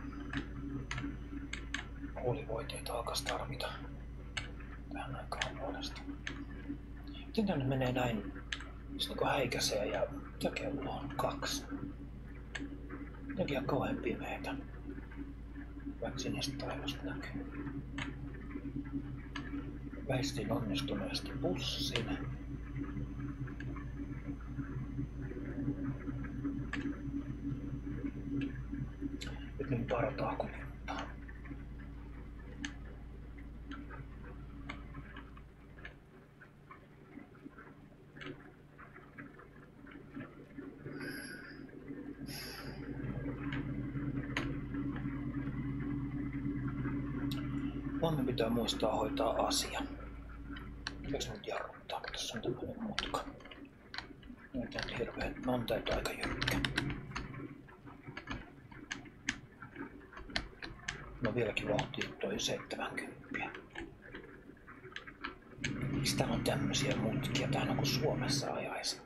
Huulivoiteita alkas tarvita tähän aikaan vuodesta. Miten tänne menee näin? Se niin häikäisee ja mitä kello on? 2. Jotenkin ihan kauhean pimeetä. Vaikka sinistä taivasta näkyy. Väistin onnistuneesti bussin. Nyt niin partaa kuljettaa. Meidän pitää muistaa hoitaa asia. Pitäis nyt jarruttaa, kun tässä on tämmönen mutka. Näitä on hirveet. On täytä aika jyrkkä. No vieläkin vauhtia toi 70. Miksi täällä on tämmösiä mutkia? Tää on kuin Suomessa ajaisi.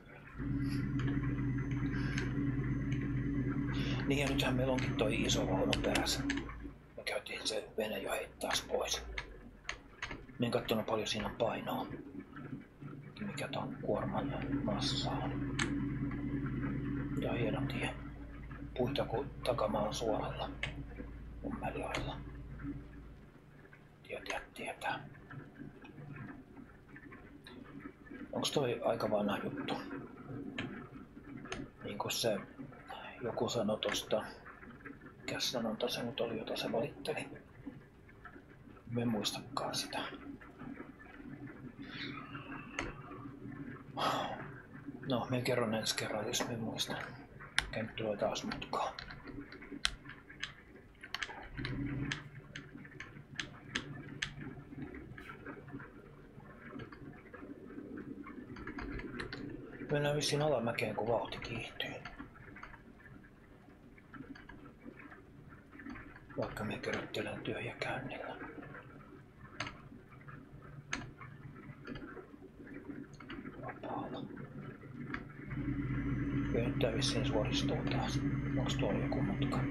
Niin ja nythän meillä onkin toi iso vaunu perässä. Me käytiin se vene jo heittää pois. Mä en kattonut paljon siinä on painoa. Mikä ton kuorman massa on. Ja hieno tie. Puita kuin takamaan suoralla. Ummeliailla. Tietää. Onks toi aika vanha juttu? Niinku se joku sanoi tosta. Mikäs sanonta se nyt oli, jota se valitteli? Me en muistakaan sitä. No, me kerron ensi kerran, jos me muistan. Nyt tulee taas mutkaa. Mennään vissiin alamäkeen, kun vauhti kiihtyy. Vaikka me kerrottelen tyhjäkäynnillä. Vapaalla. Ja nyt tää vissiin suoristuu taas. Onks tuolla joku mutka?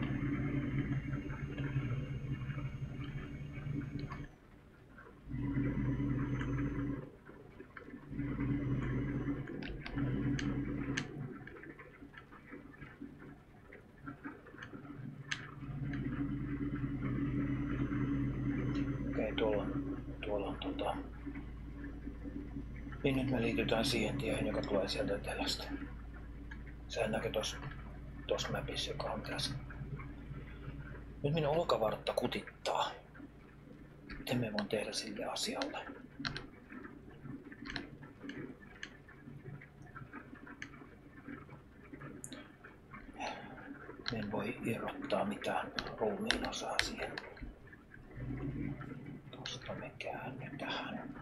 Niin nyt me liitytään siihen tiehen, joka tulee sieltä etelästä. Sehän näkyy tossa mapissa, joka on tässä. Nyt minun olkavartta kutittaa. Miten me voin tehdä sille asialle? En voi irrottaa mitään ruumiin osaa siihen. Tosta me käännytään.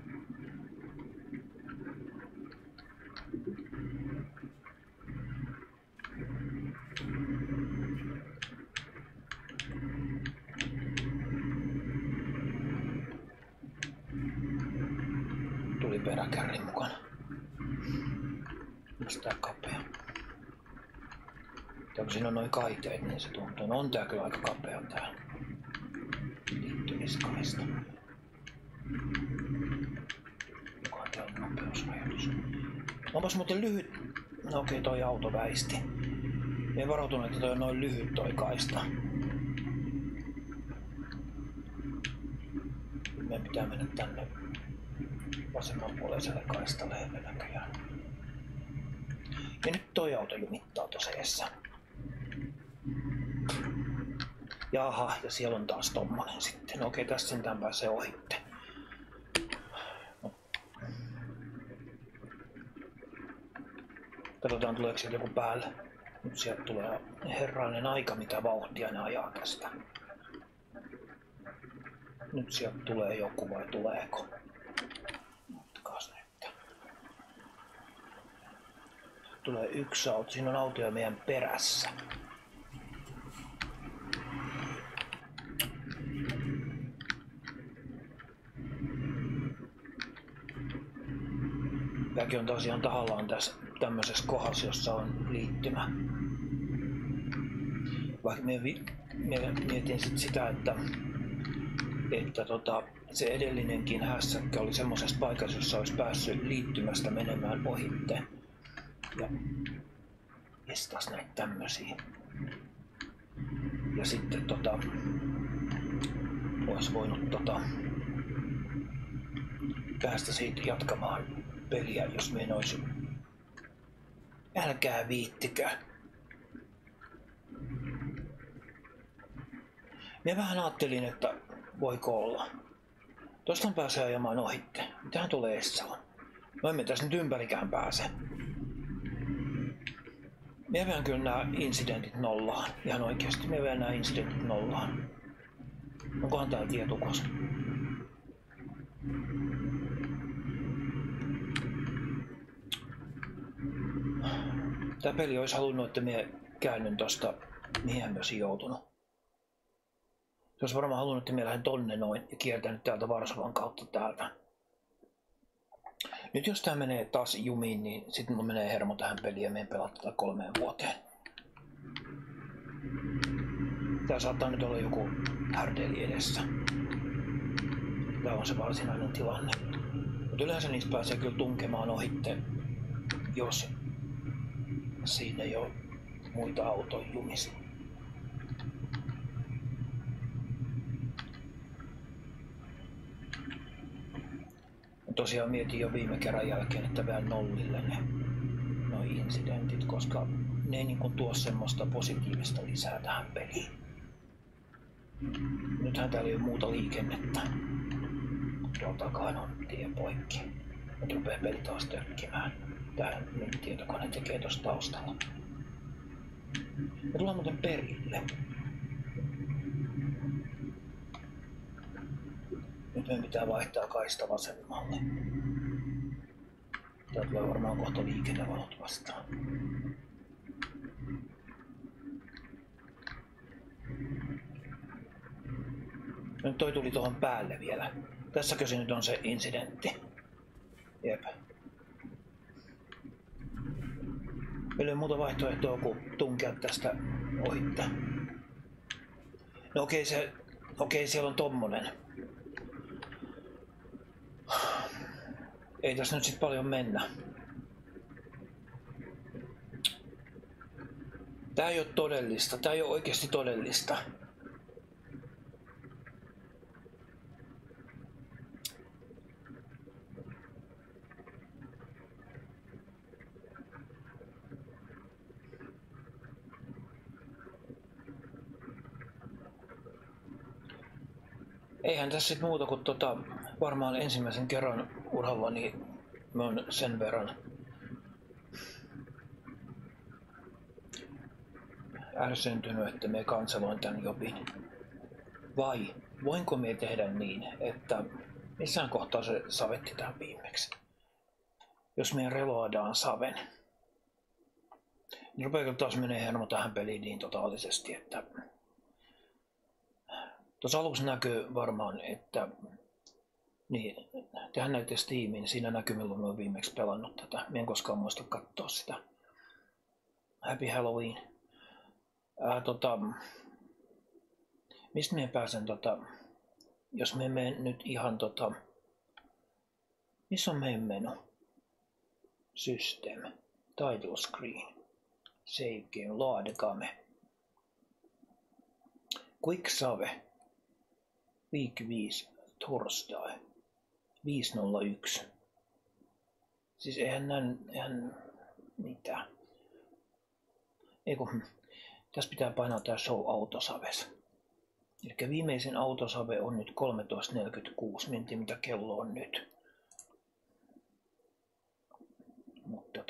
Tuli peräkärri mukana. Onks tää kapea? Ja kun siinä on noin kaiteet, niin se tuntuu. No on tää kyllä aika kapea tää liittymiskaista. Jokohan täällä on nopeusrajoitus. Onpas muuten lyhyt. No okei, toi auto väisti. En varautunut, että toi on noin lyhyt toi kaista. Meidän pitää mennä tänne vasemmanpuoleiselle kaistalle näköjään. Ja nyt toi auto jumittaa tossa edessä. Jaha, ja siellä on taas tommonen sitten. No okei, tässä sentään pääsee ohitte. No. Katsotaan tuleeko sieltä joku päälle. Nyt sieltä tulee herrainen aika, mitä vauhtia ne ajaa tästä. Nyt sieltä tulee joku vai tuleeko? Ottakas nyt. Tulee yksi auto. Siinä on autoja meidän perässä. Väki on tosiaan tahallaan tässä tämmöisessä kohdassa, jossa on liittymä. Vaikka mietin sit sitä, että se edellinenkin hässäkkä oli semmoisessa paikassa, jossa olisi päässyt liittymästä menemään ohitte. Ja estas näitä tämmösiä. Ja sitten olisi voinut päästä siitä jatkamaan peliä, jos me en olisi. Älkää viittikö. Minä vähän ajattelin, että voiko olla. Tuosta pääsee ajamaan ohitte. Mitähän tulee Essaan? No emme tässä nyt ympärikään pääse. Minä vedän kyllä nämä incidentit nollaan. Ihan oikeesti. Minä vedän nämä incidentit nollaan. Onkohan tää tietukos? Tää peli olisi halunnut, että minä käännyn tosta, mihin mä olisin joutunut. Se olisi varmaan halunnut, että minä lähden tonne noin ja kiertänyt täältä Varsovan kautta täältä. Nyt jos tää menee taas jumiin, niin sitten mun menee hermo tähän peliin ja meidän pelata tätä 3 vuoteen. Tää saattaa nyt olla joku härdeli edessä. Tää on se varsinainen tilanne. Mutta yleensä niistä pääsee kyllä tunkemaan ohitte, jos siinä ei ole muita autoja jumissa. Tosiaan mietin jo viime kerran jälkeen, että vähän nollille noi incidentit, koska ne ei niinku tuo semmoista positiivista lisää tähän peliin. Nythän täällä ei ole muuta liikennettä. Tuolla takaan on tie poikki. Nyt rupee peli taas tökkimään. Tää nyt tietokone tekee tossa taustalla. Me tullaan muuten perille. Nyt meidän pitää vaihtaa kaista vasemmalle. Tää tulee varmaan kohta liikennevalot vastaan. Nyt toi tuli tuohon päälle vielä. Tässäkö se nyt on se incidentti? Jep. Meillä ei ole muuta vaihtoehtoa kuin tunkea tästä ohitte. No okei, siellä on tommonen. Ei tässä nyt sit paljon mennä. Tää ei oo todellista. Tää ei oo oikeesti todellista. Eihän tässä sit muuta kuin varmaan ensimmäisen kerran urhallani mä oon sen verran ärsyyntynyt, että me kanseloin tän jobin. Vai voinko me tehdä niin, että missään kohtaa se savetti tämän viimeksi? Jos me reloadaan saven, niin rupeaa taas menee hermo tähän peliin niin totaalisesti, että tuossa aluksi näkyy varmaan, että niin, tehän näitte Steamin, siinä näkyy milloin mä oon viimeksi pelannut tätä. Mä en koskaan muista katsoa sitä. Happy Halloween. Mistä mä pääsen jos me menen nyt ihan missä on meidän menu? System, title screen, save game, laadekame. Quick save, week 5, torstai, 501. Siis eihän mitään. Eiku, tässä pitää painaa tää show autosaves. Eli viimeisin autosave on nyt 13.46. Mietin mitä kello on nyt. Mutta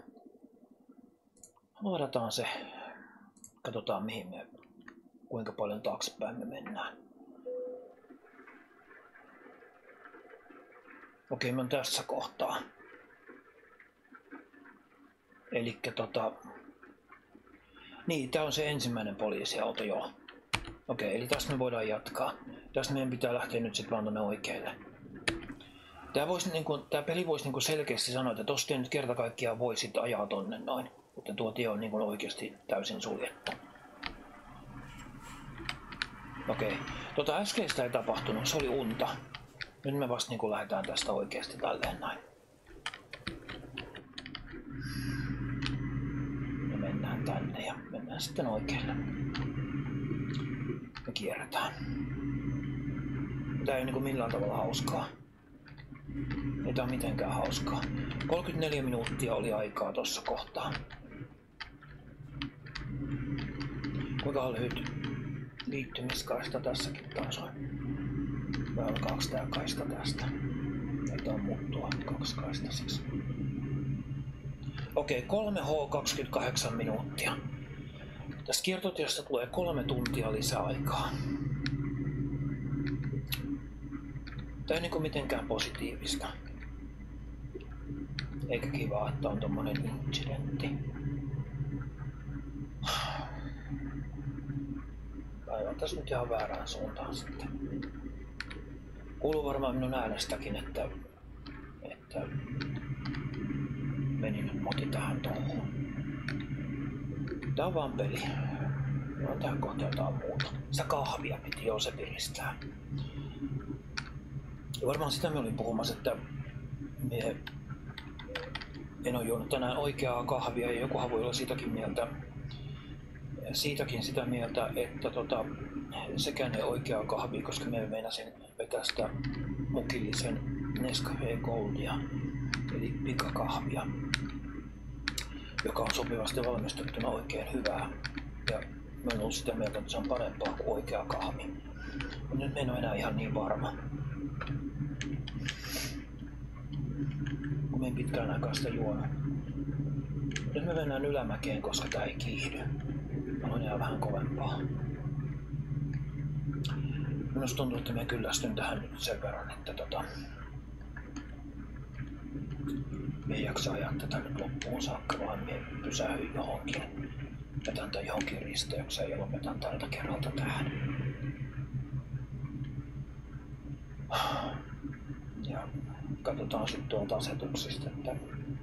luodataan se. Katsotaan kuinka paljon taaksepäin me mennään. Okei, mä oon tässä kohtaa. Elikkä niin, tää on se ensimmäinen poliisiauto, joo. Okei, eli tästä me voidaan jatkaa. Tästä meidän pitää lähteä nyt sit vaan tonne oikealle. Tää peli voisi selkeästi sanoa, että tosta ei nyt kerta kaikkiaan voi sit ajaa tonne noin. Mutta tuo tie on oikeasti täysin suljettu. Okei, äskeistä ei tapahtunut, se oli unta. Nyt me vasta lähdetään tästä oikeasti tälleen näin. Ja mennään tänne ja mennään sitten oikealle. Me kierretään. Tää ei millään tavalla hauskaa. Ei tää mitenkään hauskaa. 34 minuuttia oli aikaa tossa kohtaa. Kuinka lyhyt liittymiskaista tässäkin taas on? Vai alkaako tää kaista tästä? Ei tää muuttua 2 kaistasiksi. Okei, 3H 28 minuuttia. Tästä kiertotiestä tulee 3 tuntia lisää aikaa. Tää ei niinku mitenkään positiivista. Eikä kiva, että on tommonen incidentti. Aivan tässä nyt ihan väärään suuntaan sitten. Kuuluu varmaan minun äänestäkin, että meni nyt moti tähän touhuun. Tää on vaan peli. No tähän kohta jotain muuta. Sitä kahvia piti, joo se piristää. Ja varmaan sitä me olin puhumassa, että en ole juonut tänään oikeaa kahvia ja jokuhan voi olla siitäkin sitä mieltä, että sekään ei oikeaa kahvia, koska me meinasin vetää sitä mukillisen Nescafe Goldia, eli pikakahvia, joka on sopivasti valmistettuna oikein hyvää. Ja mä oon ollut sitä mieltä, että se on parempaa kuin oikea kahvi. Mutta nyt mä en ole enää ihan niin varma. Kun mä en pitkään aikaa sitä juonut. Nyt me mennään ylämäkeen, koska tää ei kiihdy. Mä haluan jää vähän kovempaa. Minusta tuntuu, että mä kyllästyn tähän nyt sen verran, että me ei jaksa ajaa tätä nyt loppuun saakka, vaan me pysähyin johonkin. Jätän tän johonkin risteykseen ja lopetan tältä kerralta tähän. Ja katsotaan sitten tuolta asetuksista, että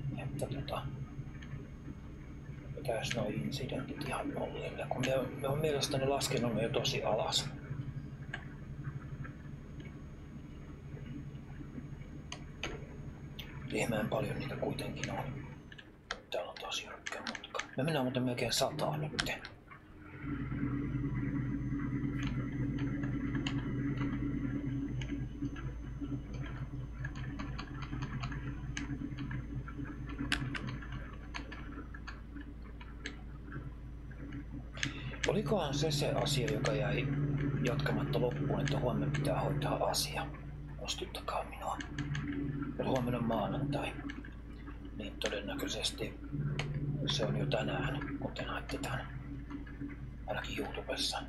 pitäis noi incidentit ihan nollille, kun me on mielestäni laskenut ne jo tosi alas. Ihmeen paljon niitä kuitenkin on. Täällä on tosi jyrkkä mutka. Me mennään muuten melkein 100 nyt. Olikohan se asia, joka jäi jatkamatta loppuun, että huomenna pitää hoitaa asia? Muistuttakaa minua. Ja huomenna on maanantai. Niin todennäköisesti se on jo tänään, kun te näette tän. Ainakin YouTubessa.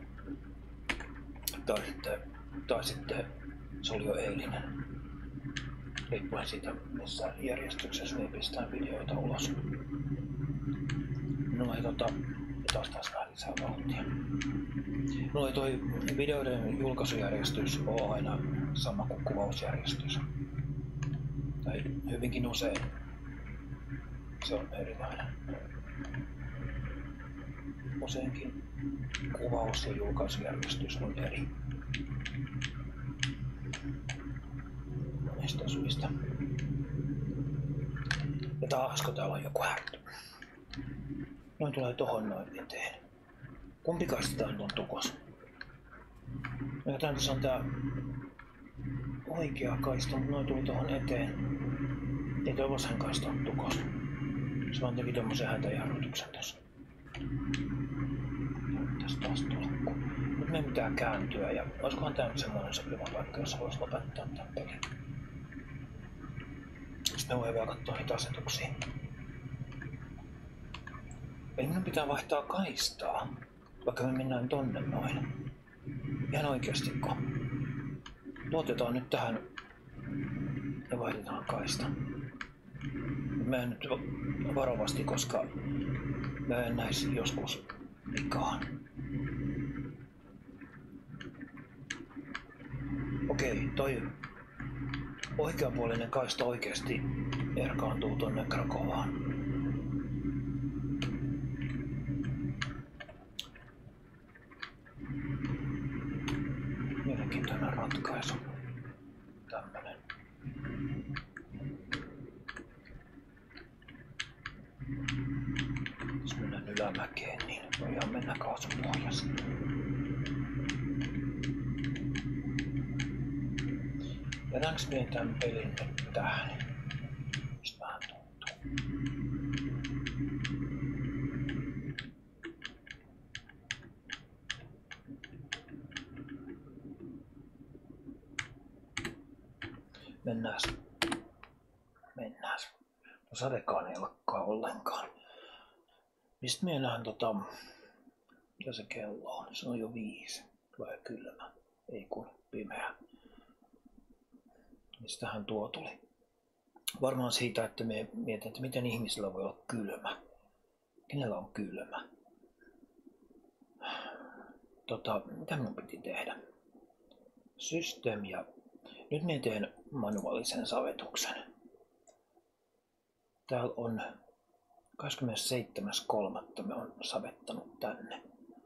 Tai sitten se oli jo eilinen. Riippuen siitä, missä järjestyksessä me pistään videoita ulos. Minulla ei taas vähän lisää vauhtia. Mulla ei toi videoiden julkaisujärjestys ole aina sama kuin kuvausjärjestys. Tai hyvinkin usein se on erilainen. Useinkin kuvaus- ja julkaisujärjestys on eri. Näistä syistä. Ja taasko täällä on joku härty? Noin tulee tohon noin eteen. Kumpi kaista on tukos? Ja tässä on tää oikea kaista, mutta noin tuli tohon eteen. Ei toi vasen kaista on tukos. Se vaan teki tommosen hätäjarrutuksen tossa. Tästä taas tulokku. Nyt meidän pitää kääntyä ja olisikohan tää nyt semmoinen sopiva paikka, jossa vois lopettaa tän pelin. Sitten me voidaan vielä katsoa niitä asetuksia. Eli minun pitää vaihtaa kaistaa, vaikka me mennään tonne noin. Ihan oikeastiko? Luotetaan nyt tähän ja vaihdetaan kaista. Mä en nyt varovasti, koska mä en näisi joskus vikaan. Okei, toi oikeapuolinen kaista oikeasti erkaantuu tonne Krakovaan. Mielenkiintoinen ratkaisu. Tämmönen. Jos mennään ylämäkeen, niin voidaan mennä kaasupohjassa. Jätänkö me tämän pelin nyt tähän? Mistä vähän tuntuu? Mennääs. No sadekaan ei olekaan ollenkaan. Mistä minä näen mitä se kello on? Se on jo 5. Tulee kylmä. Ei kun pimeä. Mistähän tuo tuli? Varmaan siitä, että me mietin, että miten ihmisillä voi olla kylmä. Kenellä on kylmä? Mitä minun piti tehdä? System ja... Nyt minä teen manuaalisen savetuksen. Täällä on 27.3. me on savettanut tänne.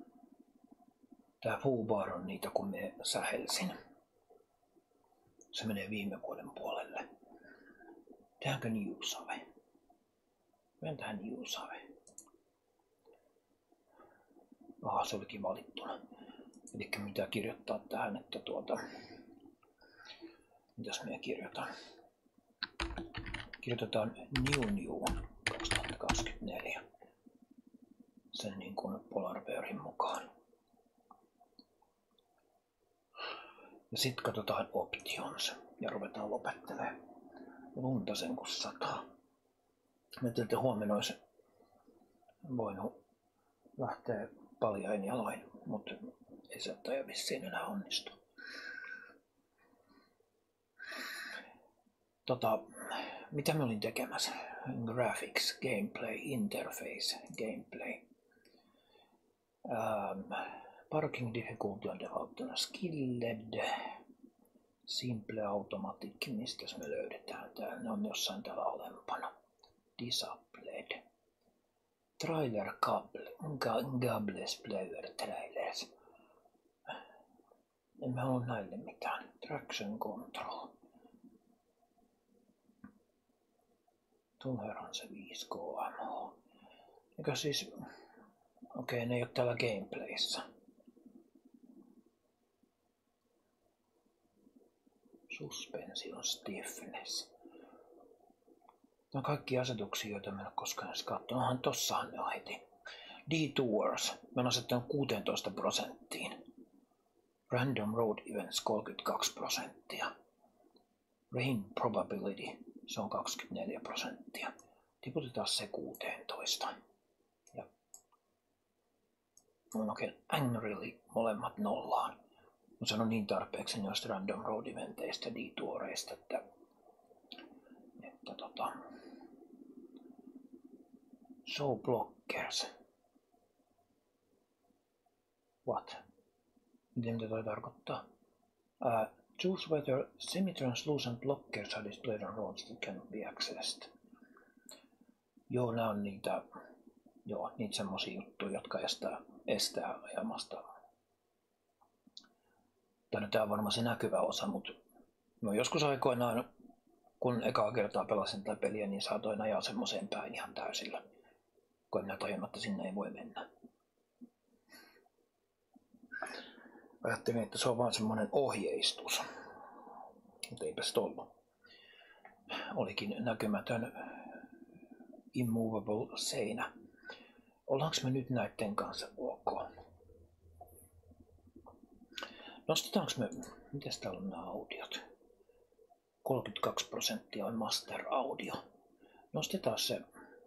Tää foobar on niitä, kun me sähelsin. Se menee viime vuoden puolelle. Tehdäänkö new save? Menen tähän new save. Aha, se olikin valittuna. Elikkä mitä kirjoittaa tähän, että mitäs minä kirjoitan? Kirjoitetaan new 2024. Sen niin kuin Polar Bearin mukaan. Ja sit katsotaan options ja ruvetaan lopettelemaan. Lunta sen kun sataa. Mietin, että huomenna olisi voinut lähteä paljain jaloin, mutta ei se ottaja vissiin enää onnistu. Mitä mä olin tekemässä? Graphics, gameplay, interface, gameplay. Parking difficulty on defaulttina skilled. Simple automatic, mistäs me löydetään täällä? Ne on jossain täällä alempana. Disabled. Trailer gables player trailers. Emme halua näille mitään. Traction control. Tolerance 5 kmh. Eikö siis... Okei, ne ei ole täällä gameplayssä. Suspension stiffness. Nämä on kaikki asetuksia, joita mä en ole koskaan edes katsonut. Onhan tossahan ne on heti. Detours. Mä oon asettanut 16%. Random road events 32%. Rain probability. Se on 24%. Tiputetaan se 16. Ja on oikein angrily molemmat nollaan. Mä sanon niin tarpeeksi noista random road eventeistä ja detoureista, että show blockers. What? Mitä toi tarkoittaa? Choose whether semi-translucent blockers are displayed on roads that cannot be accessed. Joo, nää on niitä semmosia juttuja, jotka estää ajamasta. Tää on varmaan se näkyvä osa, mutta mä joskus aikoinaan, kun ekaa kertaa pelasin tätä peliä, niin saatoin ajaa semmoseen päin ihan täysillä. Kun en minä tajunnut, että sinne ei voi mennä. Ajattelin, että se on vaan semmonen ohjeistus. Mutta eipä sitä ollut. Olikin näkymätön immovable seinä. Ollaanko me nyt näitten kanssa ok? Nostetaanko me... Mites täällä on nämä audiot? 32% on master audio. Nostetaan se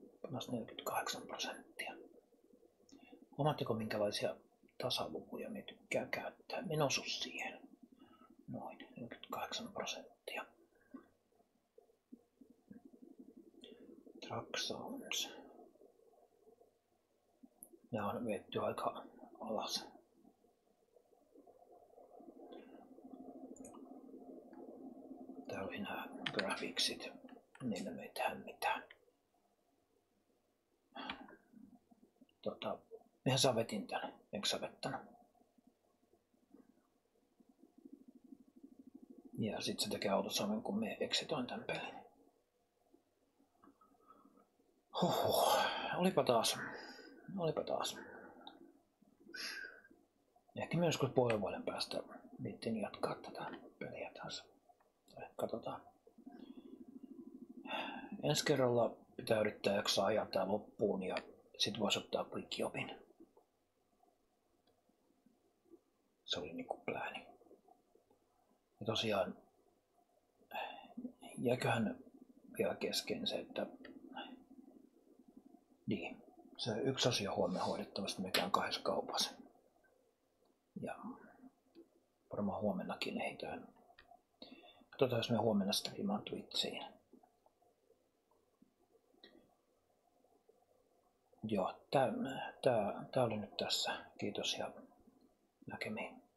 48%. Huomaatteko minkälaisia tasalukuja me tykkää käyttää? Me osu siihen. Noin 48%. Track sounds. Nämä on vietty aika alas. Täällä oli nämä graphicsit. Niillä me ei tehdä mitään. Mehän savetin tänne. Enkö savettanut? Ja sit se tekee autosaven, kun me exitoin tän pelin. Huhhuh. Olipa taas. Ehkä myös kun puolen vuoden päästä viittin jatkaa tätä peliä taas. Katsotaan. Ensi kerralla pitää yrittää jaksaa ajaa tää loppuun ja sit voisi ottaa quick-jobin. Se oli niinku plääni. Ja tosiaan, jäiköhän vielä kesken se, että niin, se yksi asia huomenna hoidettavasti, mikä on 2 kaupassa. Ja varmaan huomennakin ehditään katsotaan jos me huomenna striimaan Twitchiin. Joo, tää oli nyt tässä. Kiitos ja näkemiin.